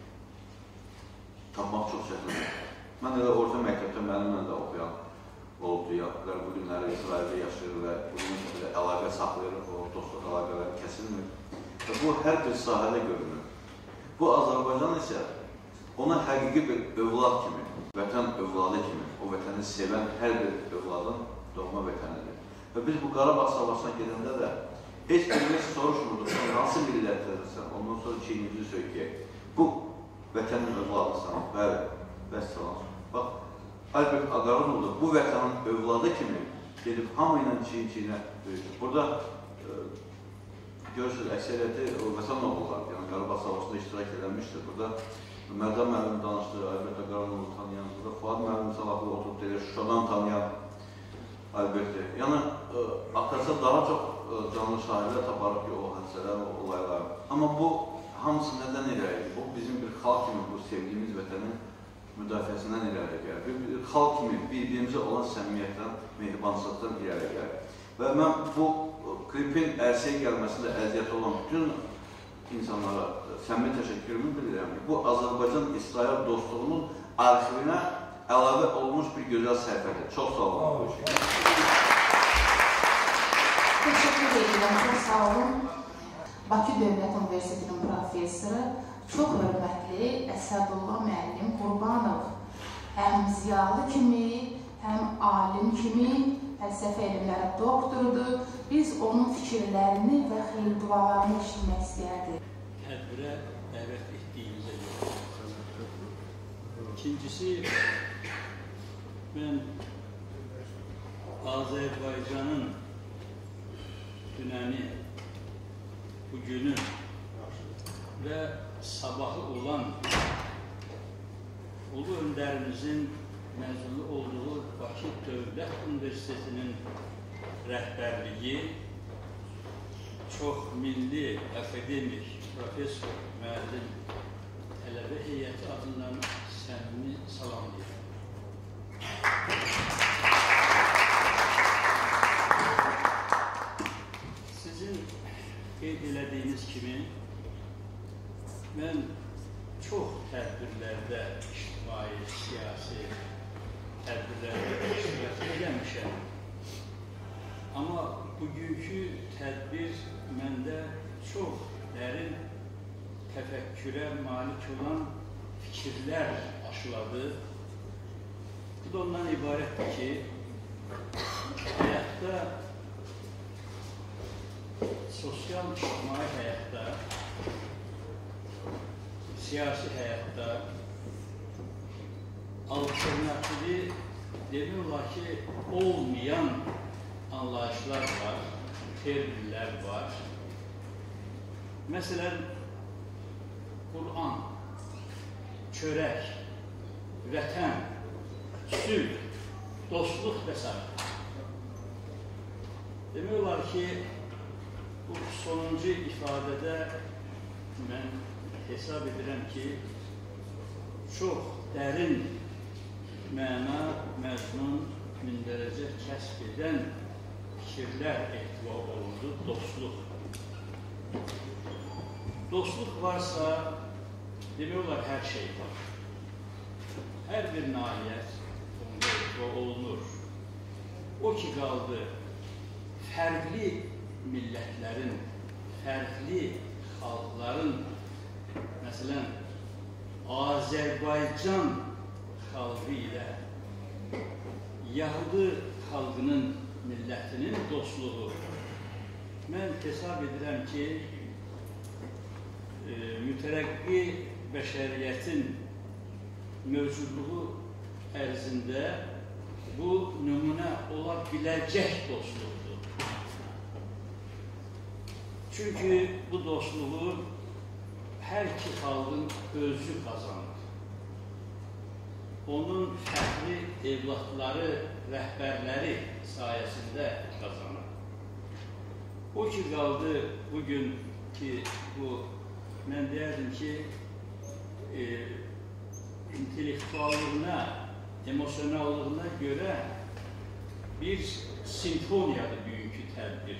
tapmaq çox çətindir. Mən elə orta məktəbdə mənimlə də oxuyan olubdu. Yahudilər bu günləri İsraildə yaşayır və bugün əlaqə saxlayır, o dostluq əlaqələri kəsilmir. Və bu hər bir sahədə görünür. Bu Azərbaycan isə ona həqiqi bir övlad kimi, vətən övladı kimi, o vətəni sevən hər bir övladın doğma vətənidir. Və biz bu Qarabağ savaşına gedəndə də heç birimiz soruşmurduq, hansı millətlərdirsən, ondan sonra çiynimizi söykəyək. Bu vətənin övladısan, bəli, vəssalam. Bax, Albert Agaronov'da bu vətənin övladı kimi gedib hamı ilə çiyin-çiyinə böyüdür. Burada görürsünüz, əksəriyyəti vətən oğullar, yəni Qarabağ savaşında iştirak edilmişdir. Burada Mərdan müəllim danışdı, Albert Agaronov'u tanıyan, burada Fuad müəllim salaqlı oturub deyir, Şuşadan tanıyan Albert'i. Yəni, Aktarsa daha çox canlı şahidlər taparıq ki, o hadisələr, o olaylar. Amma bu hamısı nədən irəli? Bu bizim bir xalq kimi bu sevdiyimiz vətənin müdafiəsindən irəli gəlir. Bir xalq kimi bir-birimizə olan səmimiyyətdən, mehribansızlıqdan irəli gəlir. Və mən bu klipin ərsəyə gəlməsində əziyyət olan bütün insanlara səmimi təşəkkürümü bilirəm ki, bu Azərbaycan-İsrail dostluğunun arxivinə əlavə olmuş bir gözəl səhifədir. Çox sağ olun bu işə. Teşekkür ederim, çok sağ olun. Bakı Dövlət Universitetinin professoru, çox hörmətli Əsədullah müəllim Qurbanov həm ziyalı kimi, həm alim kimi fəlsəfə elmləri doktorudur. Biz onun fikirlərini və xeyir dualarını eşitmək istəyərdik. Tədbirə dəvət etdiyinizə görə. İkincisi, mən Azərbaycanın dünəni, bugünü və sabahı olan Ulu Öndərimizin məzunu olduğu Bakı Dövlət Universitetinin rəhbərliyi, çox milli, akademik, profesor, müəllim, tələbə heyəti adından səmimi salamlayıram. Sizin qeyd elədiyiniz kimi, mən çox tədbirlərdə, ictimai, siyasi tədbirlərdə iştirak edəmişəm. Amma bugünkü tədbir məndə çox dərin təfəkkürə malik olan fikirlər aşıladı. Bu da ondan ibarətdir ki, həyatda, sosial, ictimai həyatda, siyasi həyatda alternativi demək olar ki, olmayan anlayışlar var, terminlər var. Məsələn, Qur'an, çörək, vətən, sülh, dostluq və s. Demək olar ki, bu sonuncu ifadədə mən hesab edirəm ki, çox dərin məna, məzmun, mündərəcə kəsb edən fikirlər ehtiva olundu, dostluq. Dostluq varsa, demək olar, hər şey var. Hər bir nahiyyət onda ehtiva olunur. O ki, qaldı, fərqli millətlərin, fərqli xalqların, məsələn, Azərbaycan xalqı ilə Yahudi xalqının, millətinin dostluğu. Mən hesab edirəm ki, mütərəqqi bəşəriyyətin mövcudluğu ərzində bu nümunə ola biləcək dostluqdur. Çünki bu dostluğu hər iki xalqın özü qazanır. Onun fərqli evlatları, rəhbərləri sayəsində qazanır. O ki qaldı bugün ki bu, mən deyərdim ki, intellektuallığına, emosionallığına görə bir simfoniyadır bugünkü tədbir.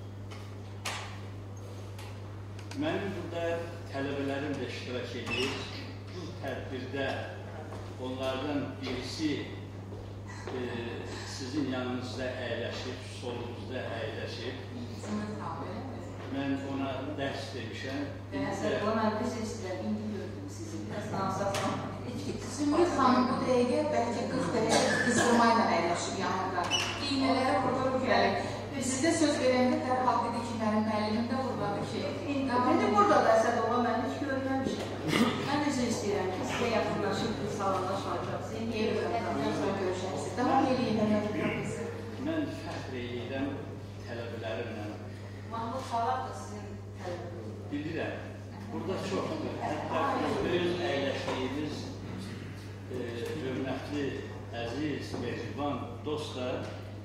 Mənim burada tələbələrim də iştirak edir. Bu tədbirdə onlardan birisi sizin yanınızda əyləşib, solunuzda əyləşib. Mən ona dərs demişəm. Mən bir şey istəyirəm, indi gördüm sizi. Zümrüt xanım bu dəqiqə bəlkə 40 dəqiqə qızdırmayla əyləşib yanında. İynələrə vurur gəlib. Sizə söz verəndə dərhal dedi ki, mənim müəllimim də vurmadı ki. İndi burada da Əsədoğlu mən heç görməmişəm. Mən necə istəyirəm ki, sizə yaxınlaşıb bir salamlaşacaqsınız. Görüşərsiniz. Davam eləyin. Mən fəxr edirəm tələbələrimlə. Mahmud Xalaq da sizin tələbəniz. Bilirəm. Burada çoxdur. Hətta öz əyləşdiyimiz hörmətli, əziz, mehriban dostlar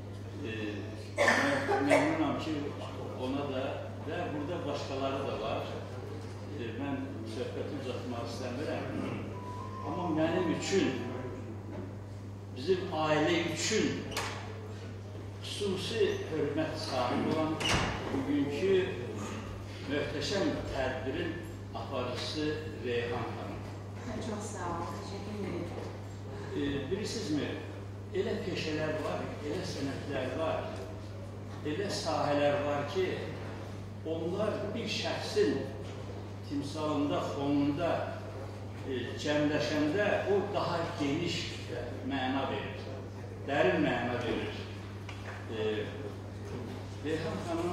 məmnunam ki, ona da və burada başqaları da var. Mən söhbəti uzatmaq istəmirəm. Amma mənim üçün, bizim ailə üçün xüsusi hörmət sahibi olan bugünkü möhtəşəm tədbirin aparıcısı Reyhan xanım. Çox sağ olun, təşəkkür ederim. Bilirsinizmi, elə peşələr var, elə sənətlər var, elə sahələr var ki, onlar bir şəxsin timsalında, fonunda cəmləşəndə o daha geniş məna verir, dərin məna verir. Reyhan xanım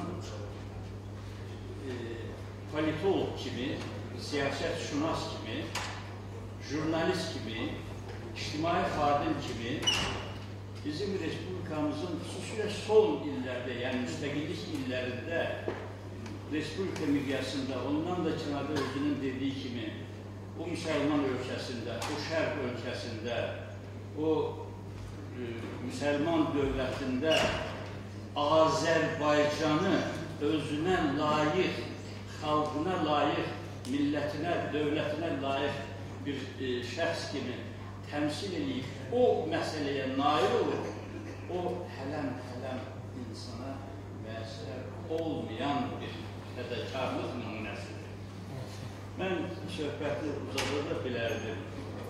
politolog kimi, siyasətşünas kimi, jurnalist kimi, ictimai xadim kimi bizim Respublikamızın xüsusilə son illərdə, yəni müstəqillik illərində Respublika miqyasında, ondan da kənarda özünün dediyi kimi o müsəlman ölkəsində, o şərq ölkəsində, o müsəlman dövlətində Azərbaycanı özünə layiq, xalqına layiq, millətinə, dövlətinə layiq bir şəxs kimi təmsil edib, o məsələyə nail olur, o hələm insana müəssər olmayan bir fədakarlıq nümunəsidir. Mən söhbəti uzada da bilərdim.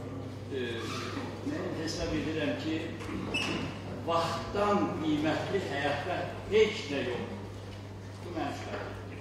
Mən hesab edirəm ki, vaxtdan qiymətli həyatda heç nə yoxdur. Bu mən şəhət edir.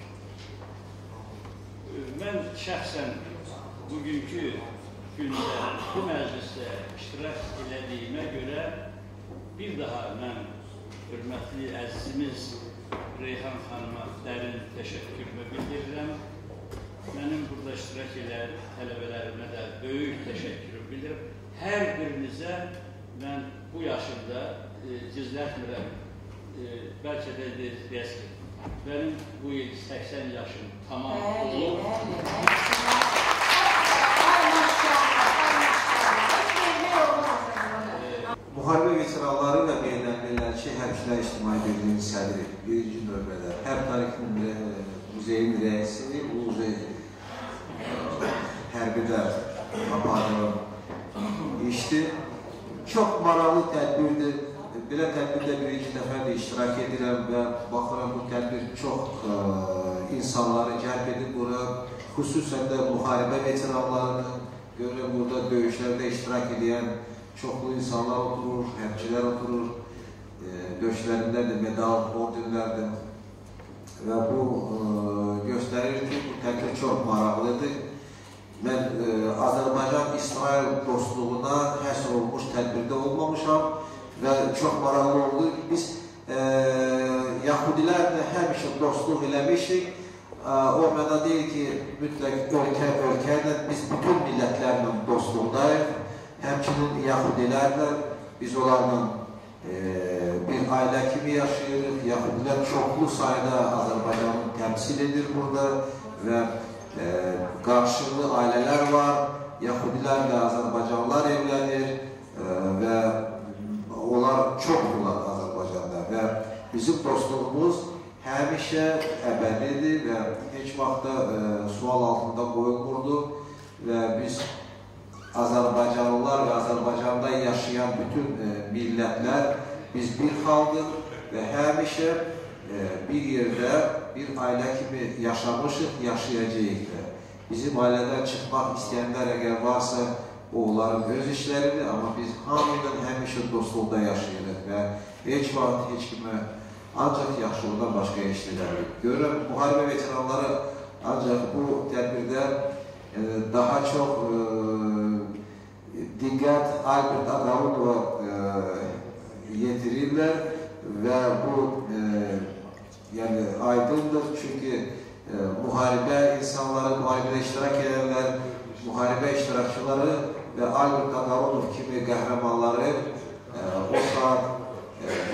Mən şəxsən bugünkü gündə bu məclisdə iştirak elədiyimə görə bir daha mən hörmətli əzizimiz Reyhan xanıma dərin təşəkkürümü bildirirəm. Mənim burada iştirak edən tələbələrimə də böyük təşəkkürüm bildirirəm. Hər birinizə mən bu yaşımda gizlətmirəm. Bəlkə də deyəs ki, mənim bu il 80 yaşım tamam olub. Müharibə veteranları və beynəlmiləli həmçilər ictimai birliyinin sədri birinci növbədə Hərb Tarixi Muzeyin rəisi Uluzey hərbidə aparılan işdir. Çox maraqlı tədbirdir. Belə tədbirdə birinci dəfədir iştirak edirəm və baxıram bu tədbir çox insanları cəlb edib bura. Xüsusən də müharibə veteranlarını görürəm, burada döyüşlərdə iştirak edən çoxlu insanlar oturur, hərbçilər oturur, döyüşlərində də medal, orderlərdir və bu göstərir ki, bu tədbir çox maraqlıdır. Mən Azərbaycan-İsrail dostluğuna həsr olmuş tədbirdə olmamışam və çox maraqlı oldu. Biz Yahudilərlə həmişə dostluq eləmişik. O məna deyil ki, mütləq ölkə-ölkəylə biz bütün millətlərlə dostluqdayıq. Həmçinin Yahudilərlə biz onlarla bir ailə kimi yaşayırıq. Yahudilər çoxlu sayda Azərbaycanı təmsil edir burada və qarşılıqlı ailələr var. Yahudilərlə Azərbaycanlılar evlənir və onlar çoxdurlar Azərbaycanda və bizim dostluğumuz hər həmişə əbədidir və heç vaxtda sual altında qoyulmurdu və biz Azərbaycanlılar və Azərbaycanda yaşayan bütün millətlər biz bir xalqıq və həmişə bir yerdə bir ailə kimi yaşamışıq, yaşayacağıq da. Bizim ailədən çıxmaq istəyənlər əgər varsa, o onların öz işləridir, amma biz hamıdan həmişə dostluqda yaşayırıq və heç vaxt heç kimə ancaq yaxşılıqdan başqa işləyirik. Görürəm, müharibə veteranları ancaq bu tədbirdə daha çox diqqət Albert Agaunova yetirirlər və bu aydındır, çünki müharibə insanları, müharibədə iştirak edenlər, müharibə iştirakçıları və Albert Agaunov kimi qəhrəmanları o saat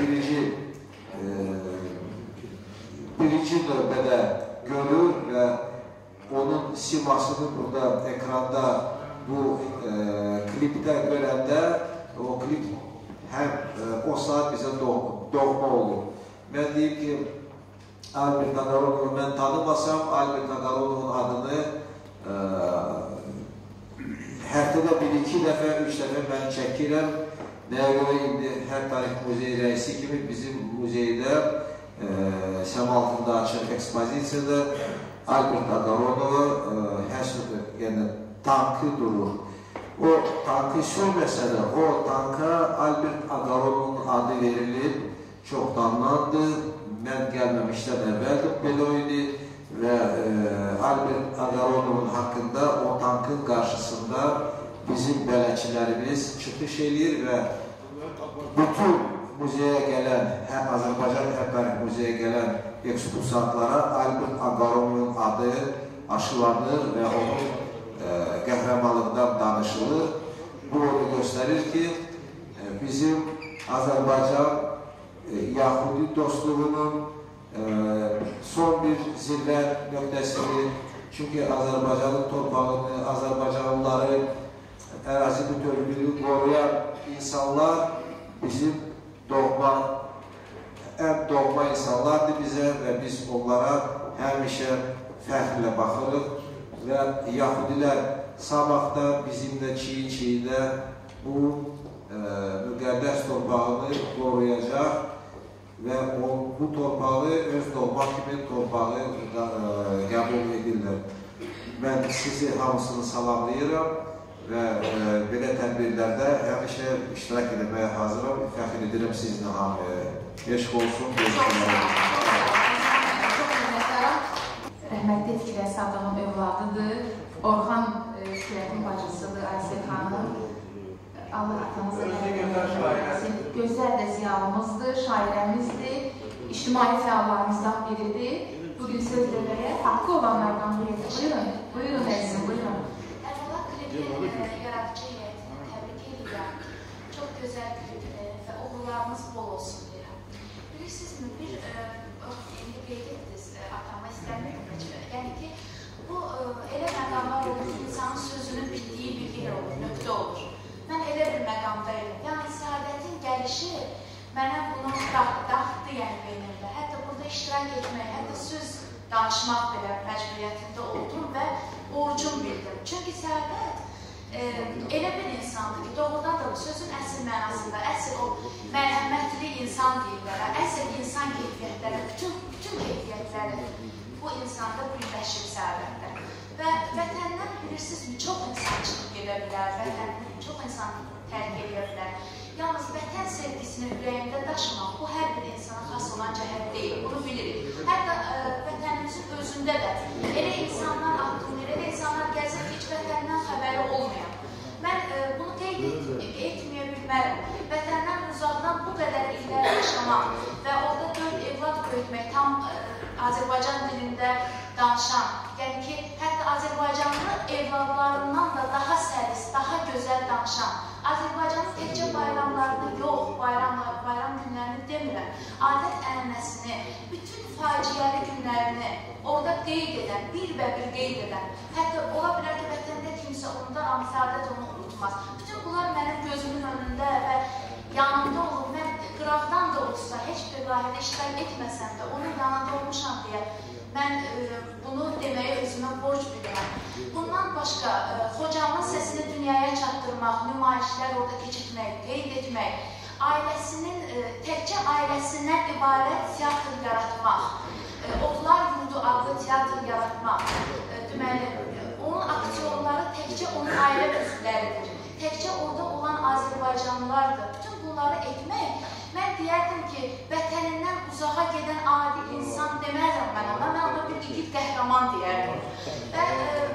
birinci növbədə görür və onun simasını burada ekranda bu klipdə görəndə o klip həm o saat bizə doğma olur. Mən deyim ki, Albert Agaronovu mən tanımasam, Albert Agaronovun adını həftədə 1-2 dəfə, 3 dəfə mən çəkirəm. Nəyə görə indi hər tarix muzeyi rəisi kimi bizim muzeydə səm altında açıq ekspozisiyada Albert Agaronova yəni tankı durur. O tankı sürməsə də, o tanka Albert Agaronovun adı verilib, çoxdanlandır. Mən gəlməmişdən əvvəldir belə idi və Albert Agaronovun haqqında o tankın qarşısında bizim bələdçilərimiz çıxış edir və bütün muzeyə gələn, həm Azərbaycan Tarix Muzeyə gələn ekskursantlara Albert Agaronovun adı aşılanır və onun qəhrəmanlıqdan danışılır. Bu onu göstərir ki, bizim Azərbaycan Yahudi dostluğunun son bir zirvə nöqtəsidir. Çünki Azərbaycanın torpağını, Azərbaycanlıları, ərazi bütövlüyünü qoruyan insanlar bizim ən doğma insanlardır bizə və biz onlara həmişə fəxrlə baxırıq və Yahudilər sabahda bizimlə çiyin-çiyinlə bu müqəddəs torpağını qoruyacaq və bu torpağı öz doğma kimi torpağı qəbul edirlər. Mən sizi hamısını salamlayıram və belə tədbirlərdə həmişə iştirak edilməyə hazıram. Fəxr edirəm sizinlə hamıya. Eşq olsun. Rəhmətli Fikrət Sadığın övladıdır. Orxan Fikrətin bacısıdır, Aysel xanım. Allah atanızı eləsin. Gözəl də ziyalımızdır, şairəmizdir, ictimai fəallarımızdan biridir. Bugün söz verməyə haqqı olanlardan biridir. Buyurun, buyurun əzizim, buyurun. Əvvəla klipin yaradıcı heyətini təbrik edirəm. Çox gözəl klip və uğurlarımız bol olsun deyirəm. Bilirsinizmi, bir indi qeyd etdiniz, atama istəmirəm. Yəni ki, bu elə məqamlar olur ki, insanın sözünün bitdiyi bir yer olur, nöqtə olur. Mən elə bir məqamdayım. Yəni, Səadətin gəlişi mənə bunu daxtdı, yəni beynimdə. Hətta burada iştirak etmək, hətta söz danışmaq belə məcburiyyətində oldum və borcum bildim. Çünki Səadət elə bir insandır ki, doğrudan da sözün əsl mənasında, əsl o mərhəmətli insan deyirlər, əsl insan keyfiyyətləri, bütün keyfiyyətləri bu insanda birləşir Səadətdə. Və vətəndən bilirsinizmi, çox insan çıxıb gedə bilər, vətəndən çox insan tərk edə bilər. Yalnız vətən sevgisini ürəyində daşımaq, bu hər bir insana xas olan cəhət deyil, bunu bilirik. Hətta vətənimizin özündə də elə insanlar addımlayır, elə insanlar gəzir ki, heç vətəndən xəbəri olmayan. Mən bunu qeyd etməyə bilmərəm. Vətəndən uzaqdan bu qədər illər yaşamaq və orada 4 evlad böyütmək, tam Azərbaycan dilində danışan, yəni ki, hətta Azərbaycanlı evladlarından da daha səlis, daha gözəl danışan, Azərbaycanın təkcə bayramlarını yox, bayram günlərini demirəm, adət-ənənəsini, bütün faciəli günlərini orada qeyd edən, bir qeyd edən, hətta ola bilər ki, vətəndə kimsə ondan, amma Səadət onu unutmaz. Bütün bunlar mənim gözümün önündə və yanımda olur, mən qıraqdan da olsa, heç bir layihədə iştirak etməsəm də, onun yanında olmuşam deyə mən bunu deməyə özümə borc bilirəm. Bundan başqa, Xocamın səsini dünyaya çatdırmaq, nümayişlər orada keçirmək, qeyd etmək, ailəsinin, təkcə ailəsindən ibarət teatr yaratmaq, Oğlar Yurdu adlı teatr yaratmaq, deməli, onun aktyorları təkcə onun ailə üzvləridir, təkcə orada olan Azərbaycanlılardır. Bütün bunları etmək, mən deyərdim ki, vətənindən uzağa gedən adi insan demərəm mən ona, mən ona bir igid qəhrəman deyərdim. Və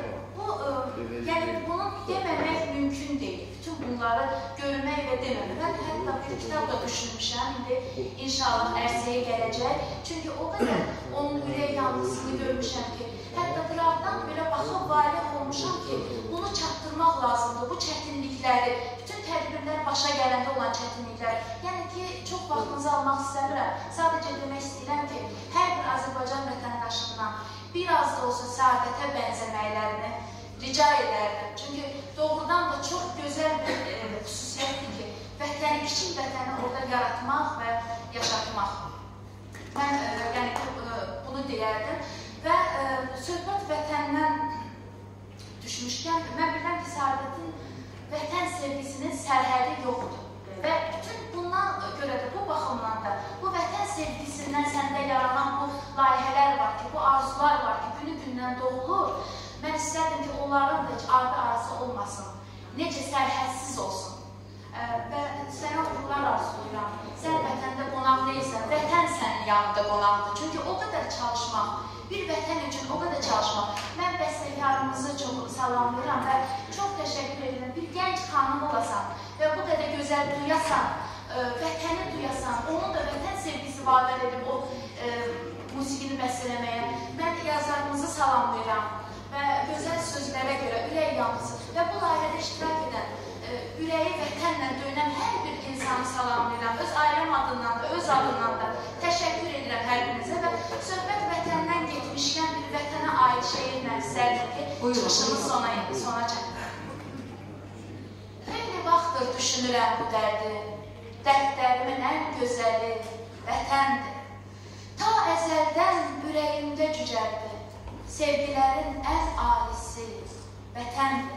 yəni bunun deməmək mümkün deyil. Bütün bunları görmək və deməmək. Mən hətta bir kitab da düşünmüşəm, indi inşallah ərsəyə gələcək. Çünki o qədər onun ürək yanlısını görmüşəm ki, hətta qıraqdan belə baxıb valih olmuşam ki, bunu çatdırmaq lazımdır, bu çətinlikləri, bütün tədbirlər başa gələndə olan çətinliklər. Yəni ki, çox vaxtınızı almaq istəmirəm. Sadəcə demək istəyirəm ki, hər bir Azərbaycan vətəndaşından biraz da olsa səadətə bənzəməklərini rica edərdim. Çünki doğrudan da çox gözəl bir xüsusiyyətdir ki, vətəni, kiçik vətəni orada yaratmaq və yaşatmaq. Mən bunu deyərdim. Və söhbət vətəndən düşmüşkən, mən bilirəm ki, Səadətin vətən sevgisinin sərhədi yoxdur. Və bütün bundan görə də, bu baxımdan da, bu vətən sevgisindən səndə yaranan bu layihələr var ki, bu arzular var ki, günü-gündən doğulur. Mən istərdim ki, onların da heç ardı-arası olmasın, necə sərhədsiz olsun. Və sənə uğurlar arzulayıram. Sən vətəndə qonaq deyilsən, vətən sənin yanında qonaqdır. Çünki o qədər çalışmaq, bir vətən üçün o qədər çalışmaq. Mən bəstəkarımızı çox salamlayıram və çox təşəkkür edirəm. Bir gənc xanım olasan və bu qədər gözəl duyasan, vətəni duyasan, onun da vətən sevgisi vadar edib o musiqini bəstələməyə. Mən yazarımızı salamlayıram və gözəl sözlərə görə ürək yanlısı və bu layihədə iştirak edən, ürəyi vətənlə dönən hər bir insanı salamlayıram. Öz ailəm adından da, öz adından da təşəkkür edirəm hər birinizə və söhbət vətəndən getmişkən bir vətənə aid şeirlə istərdim ki, çıxışımı sona çatdırım. Xeyli vaxtdır düşünürəm bu dərdi, dərdlərimin ən gözəli vətəndir. Ta əzəldən ürəyimdə cücərdi, sevgilərin ən alisi vətəndir.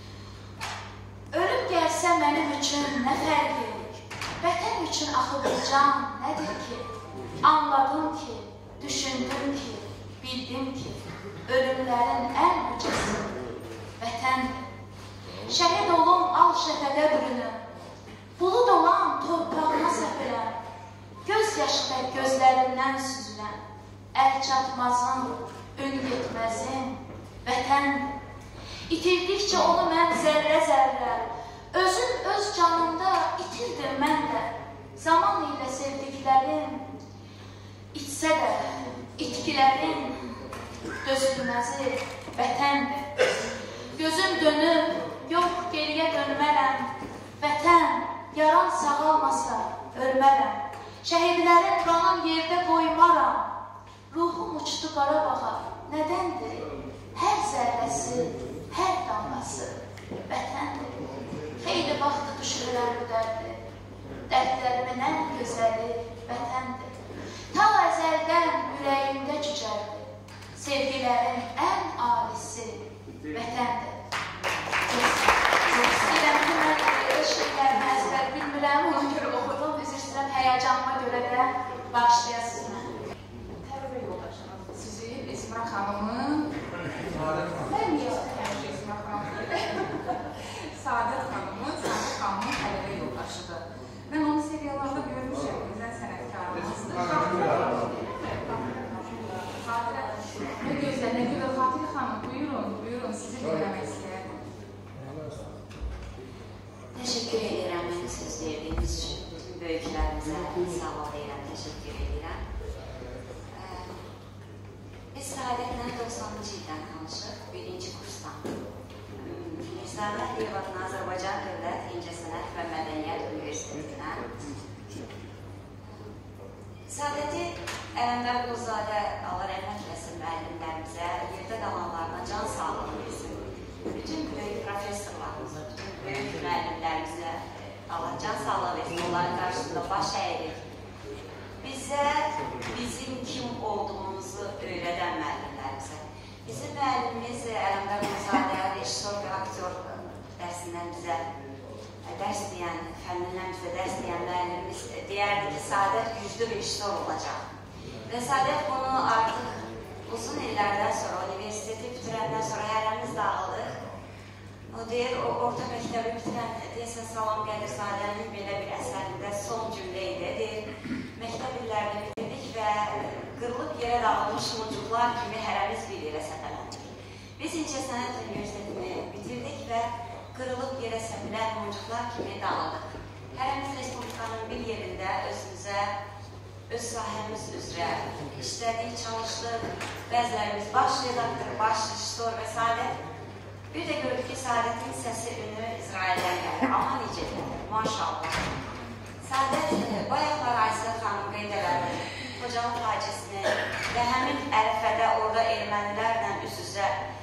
Ölüb gəlsə mənim üçün nə fərq edir? Vətən üçün axı bu can nədir ki? Anladım ki, düşündüm ki, bildim ki, ölümlərin ən ucası vətəndir. Şəhid olum al şəfəqə bürünüm, bulud olan torpağına səpiləm, göz yaşı tək gözlərindən süzüləm, əl çatmazım, ün yetməzim vətəndir. İtirdikcə onu mən zərrə-zərrə, özüm öz canımda itirdim mən də. Zaman ilə sevdiklərim, itsə də itkilərim, dözülməzi vətəndir. Gözüm dönüb, yox geriyə dönmərəm, vətən yaran sağalmasa ölmərəm. Şəhidlərin qanım yerdə qoymaram, ruhum uçdu Qarabağa, nədəndir? Hər zərrəsi, hər damlası vətəndir. Xeyli vaxtı düşünürəm bu dərdi, dərdlərimin ən gözəli vətəndir. Ta əzəldən ürəyimdə cücərdi, sevgilərin ən alisi vətəndir. Çox istəyirəm ki, mən şeylərimi əzbər bilmirəm, ona görə oxudum, üzr istəyirəm, həyəcanıma görə də bağışlayasınız mən. Tərəvə yoldaşım, sizi Esma xanımın mən niyə həmişə Esma xanımın Səadət xanımın tələbə yoldaşıdır. Mən onu seriyalarda görmüşəm, güzel sənətkarımızdır. Ne gözəl, nə gözəl Fatih xanım, buyurun, sizi dinləmək istəyərdim. Təşəkkür edirəm mənə söz verdiyiniz üçün. Bütün böyüklərimizə sağ ol deyirəm, təşəkkür edirəm. Biz Səadətlə 90-cı ildən tanışıq, birinci kursdan. Mirzə Əliyevin Azərbaycan Dövlət İncəsənət və Mədəniyyət Universitetindən. Səadəti Ələmdar Quluzadə, Allah rəhmət eləsin müəllimlərimizə, yerdə qalanlarına can sağlığı versin. Bütün böyük professorlarımıza, bütün böyük müəllimlərimizə Allah can sağlığı versin, onların qarşısında baş əyirik. bizə bizim kim olduğumuzu öyrədən müəllimlərimizə. Bizim müəllimimiz Ələmdar Musadə, rejissor və aktyor dərsindən bizə dərs deyən, fənnindən bizə dərs deyən müəllimimiz deyərdi ki, Səadət güclü rejissor olacaq. Və Səadət bunu artıq uzun illərdən sonra, universiteti bitirəndən sonra hərəmiz dağıldıq. O deyir, orta məktəbi bitirən, deyəsən Salam Qədirzadənin belə bir əsərində son cümlə idi. Deyir, məktəb illərini bitirdik və qırılıb yerə dağılmış muncuqlar kimi hərəmiz bir yerə səpələndik. Biz İncəsənət Universitetini bitirdik və qırılıb yerə səpilən muncuqlar kimi dağıldıq. Hərəmiz Respublikanın bir yerində özümüzə, öz sahəmiz üzrə işlədik, çalışdıq. Bəzilərimiz baş redaktor, baş rejissor və Səadət. Bir də gördük ki, Səadətin səsi ünlü İsraildən gəlir. Amma necə gəlir? Maşallah. Səadət bayaqlar Aysel xanım qeyd elədi. Xocalı faciəsini və həmin ərəfədə orada ermənilərlə üz-üzə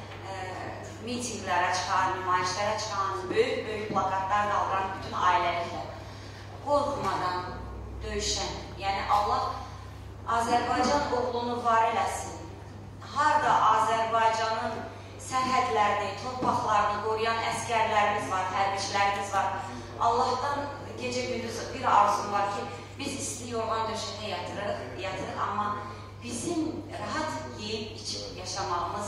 mitinglərə çıxan, nümayişlərə çıxan, böyük plakatlar qaldıran bütün ailəliklə qorxmadan döyüşən. Yəni Allah Azərbaycan oğlunu var eləsin. Harada Azərbaycanın sərhədlərini, torpaqlarını qoruyan əskərlərimiz var, hərbiçilərimiz var. Allahdan gecə-gündüz bir arzum var ki, biz isti yorğan döşədə yatırıq, amma bizim rahat yeyib, içib yaşamağımız,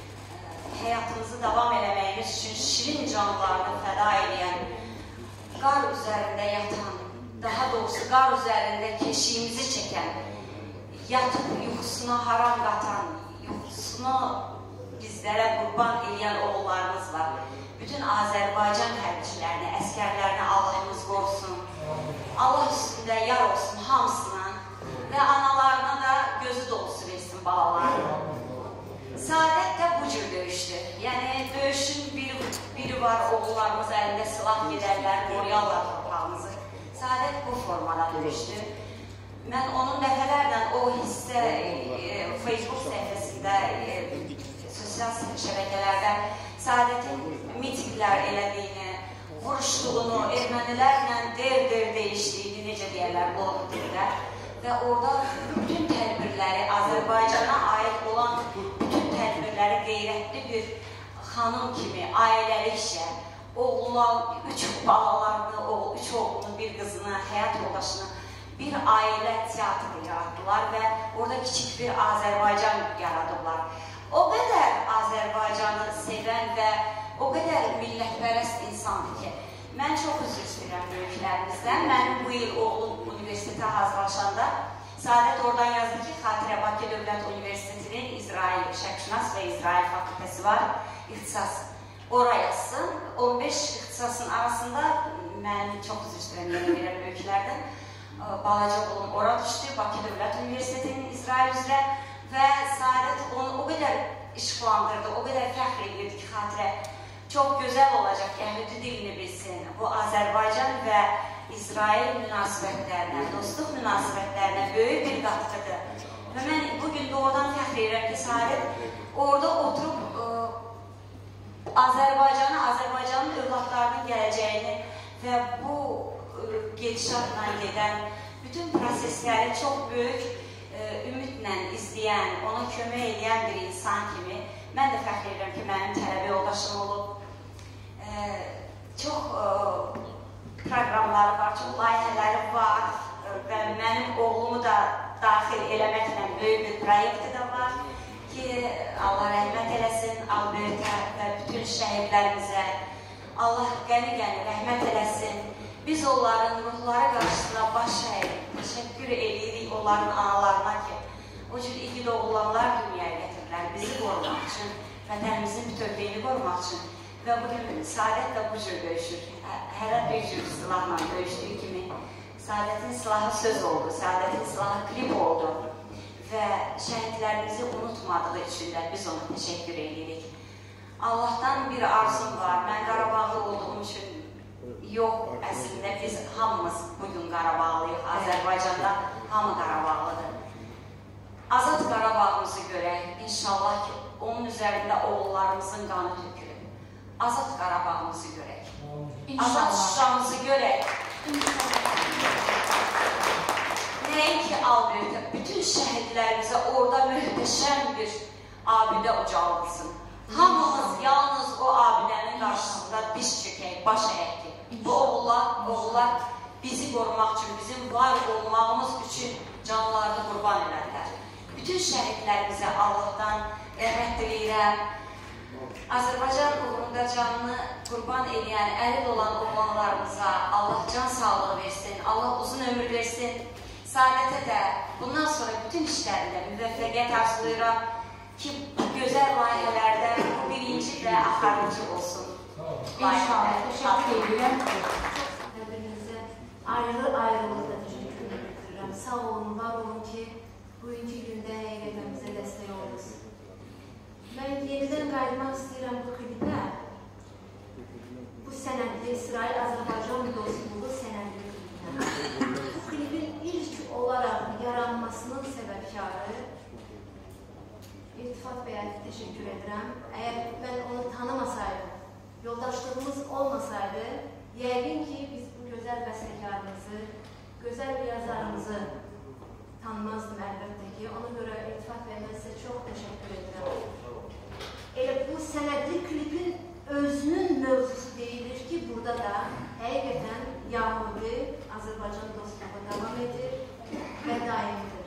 həyatımızı davam eləməyimiz üçün şirin canlarını fəda edən, qar üzərində yatan, daha doğrusu qar üzərində keşiyimizi çəkən, yatıb yuxusuna haram qatan, yuxusunu bizlərə qurban edən oğullarımız var. Bütün Azərbaycan hərbiçilərini, əskərlərini Allahımız qorusun. Allah üstündə yar olsun hamısına və analarına da gözü dolusu versin balalarına. Səadət də bu cür döyüşdür. Yəni, döyüşün biri var, oğullarımız əlində silah gedərlər, qoruyarlar torpağımızı. Səadət bu formada döyüşdür. Mən onun dəfələrlə o hissə Facebook səhifəsində, sosial şəbəkələrdə Səadətin mitinglər elədiyini, vuruşduğunu, ermənilərlə der-der deyişdiyini, necə deyərlər, blog dillər və orada bütün tədbirləri, Azərbaycana aid olan bütün tədbirləri qeyrətli bir xanım kimi, ailəlikcə, oğullar, 3 balalarını, 3 oğlunu, bir qızını, həyat yoldaşını bir ailə teatrı yaratdılar və orada kiçik bir Azərbaycan yaradıblar. O qədər Azərbaycanı sevən və o qədər millətpərəst insandır ki, mən çox üzr istəyirəm böyüklərimizdən. Mənim bu il oğlum universitetə hazırlaşanda Səadət oradan yazdı ki, Xatirə Bakı Dövlət Universitetinin İsrail Şərqşünas və İsrail fakültəsi var, ixtisas. Ora yazsın. 15 ixtisasın arasında mən çox üzr istəyirəm yeni verən böyüklərdən. Balaca oğlum ora düşdü, Bakı Dövlət Universitetinin İsrail üzrə və Səadət onu o qədər işıqlandırdı, o qədər fəxr edirdi ki, Xatirə çox gözəl olacaq, yəhudi dilini bilsin. Bu Azərbaycan və İsrail münasibətlərinə, dostluq münasibətlərinə böyük bir qatkıdır. Və mən bugün doğrudan fəxr edirəm ki, Səadət orada oturub Azərbaycanın övladlarının gələcəyini və bu gedişatla gedən bütün prosesləri çox böyük ümidlə izləyən, ona kömək edən bir insan kimi mən də fəxr edirəm ki, mənim tələbə yoldaşım olub. Çox proqramları var, çox layihələri var və mənim oğlumu da daxil eləməklə böyük bir proyekti də var ki, Allah rəhmət eləsin Albertə və bütün şəhidlərimizə. Allah qəni-qəni rəhmət eləsin. Biz onların ruhları qarşısına baş əyib, təşəkkür edirik onların analarına ki, o cür igid oğullar dünyaya gətirirlər bizi qorumaq üçün, vətənimizin bütövlüyünü qorumaq üçün. Və bugün Səadət də bu cür döyüşür. Hələ bir cür silahla döyüşdüyü kimi Səadətin silahı söz oldu, Səadətin silahı klip oldu və şəhidlərimizi unutmadığı üçün də biz ona təşəkkür edirik. Allahdan bir arzum var, mən Qarabağlı olduğum üçün yox, əslində biz hamımız bugün Qarabağlıyıq, Azərbaycanda hamı Qarabağlıdır. Azad Qarabağımızı görək, inşallah ki, onun üzərində oğullarımızın qanı tökülür. Azad Qarabağımızı görək, azad Şuşamızı görək. nəinki Albertə, bütün şəhidlərimizə orada möhtəşəm bir abidə ucaldılsın. Hamımız yalnız o abidənin qarşısında diz çökək, baş əyək ki, bu oğullar bizi qorumaq üçün, bizim var olmağımız üçün canlarını qurban edərlər. Bütün şəhidlərimizə Allahdan rəhmət diləyirəm. Azərbaycan uğrunda canını qurban edən, əlil olan oğlanlarımıza Allah can sağlığı versin, Allah uzun ömür versin. Saadətə də bundan sonra bütün işlərində müvəffəqiyyət arzulayıram ki, bu gözəl layihələrdə bu birinci və axarıncı olsun. İnşallah, təşəkkür edirəm. Birinizə ayrı-ayrılıqda təşəkkür edirəm. Sağ olun, var olun ki, bugünkü gündə həqiqətən bizə dəstək oluruz. Mən yenidən qayıtmaq istəyirəm bu klipə. Bu sənədli İsrail Azərbaycan dostluğu sənədli klipə. Bu klipin ilk olaraq yaranmasının səbəbkarı İltifat bəyə təşəkkür edirəm. Əgər mən onu tanımasaydım, yoldaşlığımız olmasaydı, yəqin ki, biz bu gözəl bəstəkarımızı, gözəl yazarımızı tanımazdım əlbəttə ki. Ona görə İltifat bəyə mən sizə çox təşəkkür edirəm. Elə bu sənədli klipin özünün mövzusu deyilir ki, burada da həqiqətən Yahudi Azərbaycan dostluğu davam edir və daimidir.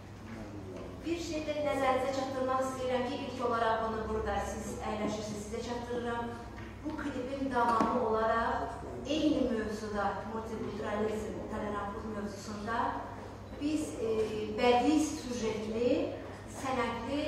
Bir şeydə nəzərinizə çatdırmaq istəyirəm ki, ilk olaraq bunu burada siz əyləşirsiniz, sizə çatdırıram. Bu klipin davamı olaraq eyni mövzuda, multikulturalizm, tolerantlıq mövzusunda biz bədii süjetli, sənədli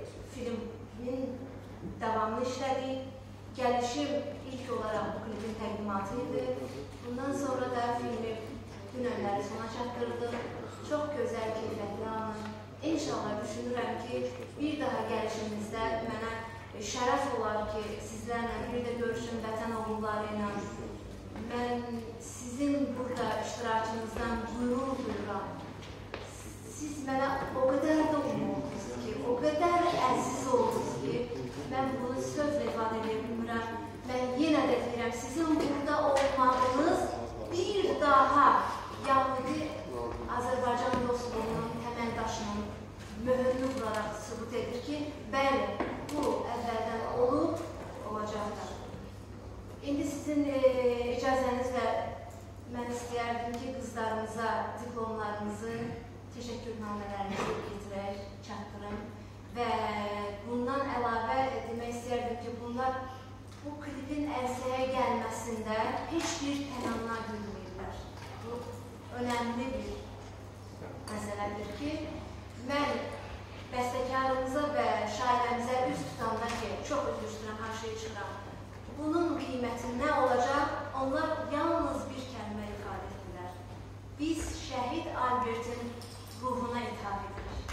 filmin davamını işlədik. Gəlişim ilk olaraq bu klipin təqdimatı idi. Bundan sonra da filmi dünənləri sona çatdırdım. Çox gözəl, keyfətli anı. İnşallah düşünürəm ki, bir daha gəlişimizdə mənə şərəf olar ki, sizlərlə bir də görüşüm vətən oğulları ilə. Mən sizin burada iştirakınızdan qürur duyuram. Siz mənə o qədər doğum oldunuz ki, o qədər əziz oldunuz ki, mən bunu sözlə ifadə edə bilmirəm. Mən yenə də deyirəm, sizin burada olmağınız bir daha Yahudi Azərbaycan dostluğunun təməldaşının möhürünü vuraraq sübut edir ki, bəli, bu əvvəldən olub, olacaqdır. İndi sizin icazənizlə mən istəyərdim ki, qızlarımıza diplomlarınızı, təşəkkürnamələrinizi getirək, çatdırın və bundan əlavə demək istəyərdim ki, bunlar bu klipin ərsəyə gəlməsində heç bir tənanına gülməyirlər. Bu önəmli bir məsələdir ki, mən bəstəkarımıza və şairəmizə üz tutanda ki, çox üzr istəyirəm, hər şeyi çıxıram. Bunun qiyməti nə olacaq? Onlar yalnız bir kəlmə ifadə edirlər. Biz şəhid Albertin ruhuna ithaf edirik.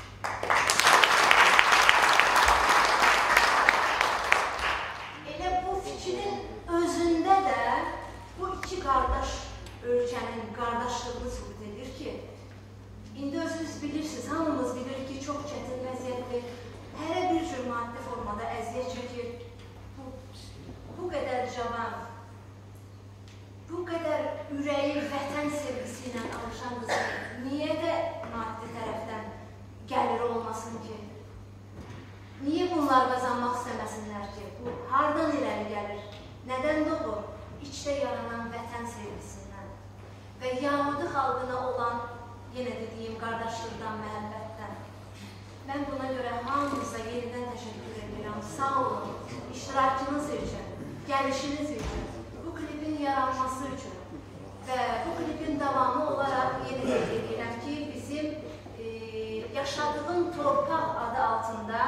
Elə bu fikrin özündə də bu iki qardaş ölkənin qardaşlığını sübut edir ki, indi özünüz bilirsiniz, hamımız bilir ki, çox çətin vəziyyətdir. Hər bir cür maddi formada əziyyət çəkir. Bu qədər cavan, bu qədər ürəyi vətən sevgisi ilə alışan qızın niyə də maddi tərəfdən gəlir olmasın ki? Niyə bunlar qazanmaq istəməsinlər ki? Bu hardan irəli gəlir? Nədən doğur? İçdə yaranan vətən sevgisindən və Yahudi xalqına olan, yenə dediyim, qardaşlıqdan, məhəbbətdən. Mən buna görə hamınıza yenidən təşəkkür edirəm. Sağ olun, iştirakınız üçün, gəlişiniz üçün, bu klipin yaranması üçün və bu klipin davamı olaraq yenidən edirəm ki, bizim yaşadığım torpaq adı altında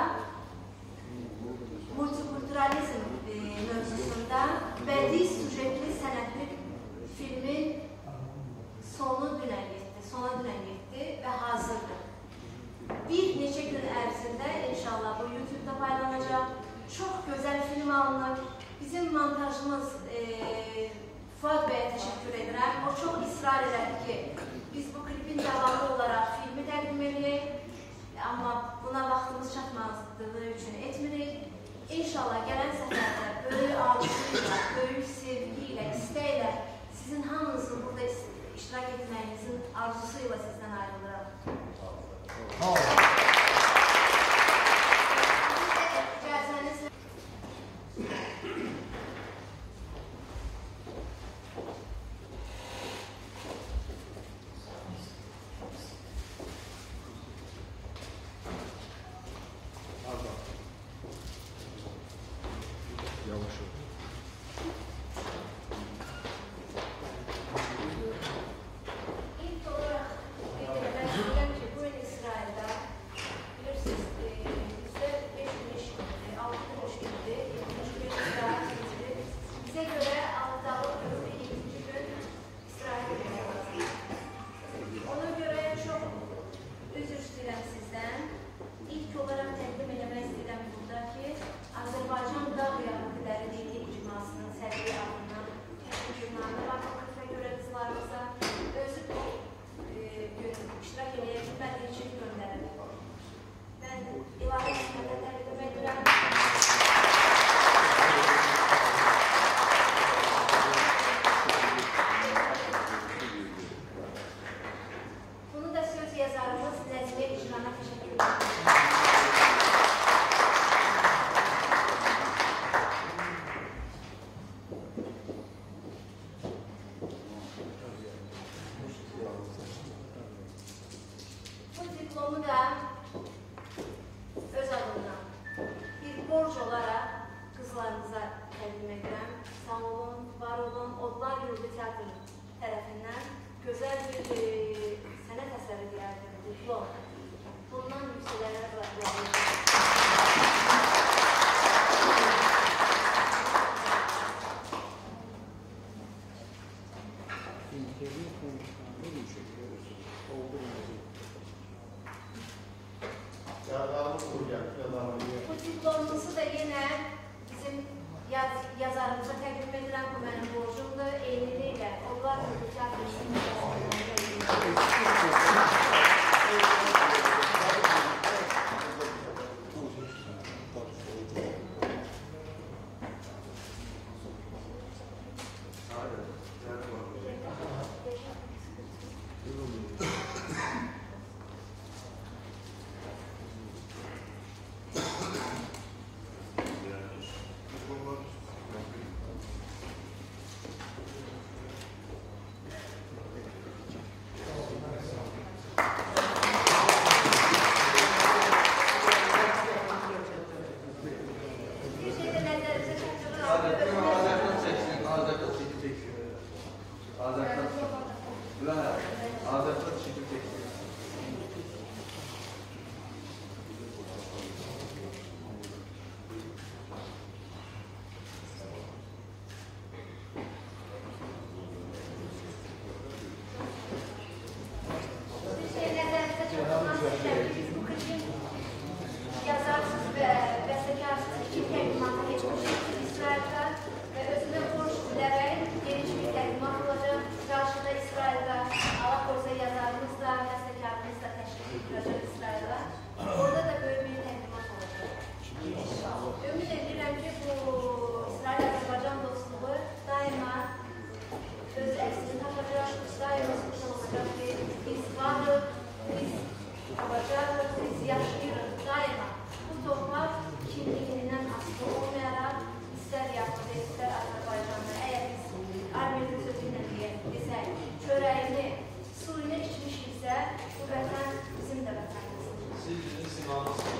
multikulturalizm mövzusunda bədii süjetli sənədli filmin sona dünən getdi və hazırdır. Bir neçə gün ərzində inşallah bu YouTube-da paylanacaq. Çox gözəl film alınır. Bizim montajımız Fuad bəyə təşəkkür edirəm. O çox israr edədi ki, biz bu klipin davamı olaraq filmi təqdim edək. Amma buna vaxtımız çatmadığı üçün etmirik. İnşallah gələn səfərdə böyük arzusu ilə, böyük sevgi ilə, istəklə sizin hamınızın burada iştirak etməyinizin arzusuyla sizdən ayrılıram. İcazənizlə İlk olarak ben söyleyeyim ki bu yıl İsrail'de bilirsiniz bizde 5 gün iş gündü, 6 gün iş gündü, 7. gün İsrail gündü. Bize göre Dağlık Gözü 2. gün İsrail'de gündü. Ona göre çok özür dilerim sizden. İlk olarak təqdim eləmək istəyirəm burada ki, Azərbaycan Dağ Yahudiləri Dini İcmasının sədri adından jurnalına baxdıqda görə qızlarımıza özü bu gün iştirak eləyə bilmədiyi üçün göndərilir. Mən İlahi Hikmətə təqdim edirəm. Bunu da söz yazarımız Nəzmiyə İcrana təşəkkür edirəm. Bu diplomu da öz adımdan bir borc olarak kızlarımıza təqdim edirəm. Sağ olun, var olun. Odlar Yurdu Teatr tərəfindən gözəl bir sənət əsəri deyərdim, diplom. Bundan yüksələrə bırakılır. Bu diplomumuzu da yine bizim yazarımıza təqdim edirəm. Bu mənim borcumdur. Eyniliklə Odlar Yurdu Teatrının yazarsız ve bestekarsız iki təqdimata geçmişik İsrail'de ve özüne borç dilərək geniş bir təqdimat olacaq. Qarşıda İsrail'de Alakoza yazarımız da, bestekarımız da təşkil ediləcək İsrail'de. Orada da böyük bir təqdimat olacaq. Ümid edirəm ki, bu İsrail-Azərbaycan dostluğu daima öz əksini tapacaq, daima olacaq ki, biz varıq, biz yapacağız, biz yaşayırıq daima. Bu torpaq kimliğinden asılı olmayarak ister yapmadı, ister Azərbaycan'da eğer biz Armeniya sözüyle desək, çörəyini, suyunu içmişiksə, bu vətən bizim də vətənimizdir. Siz bizim simanımızdır.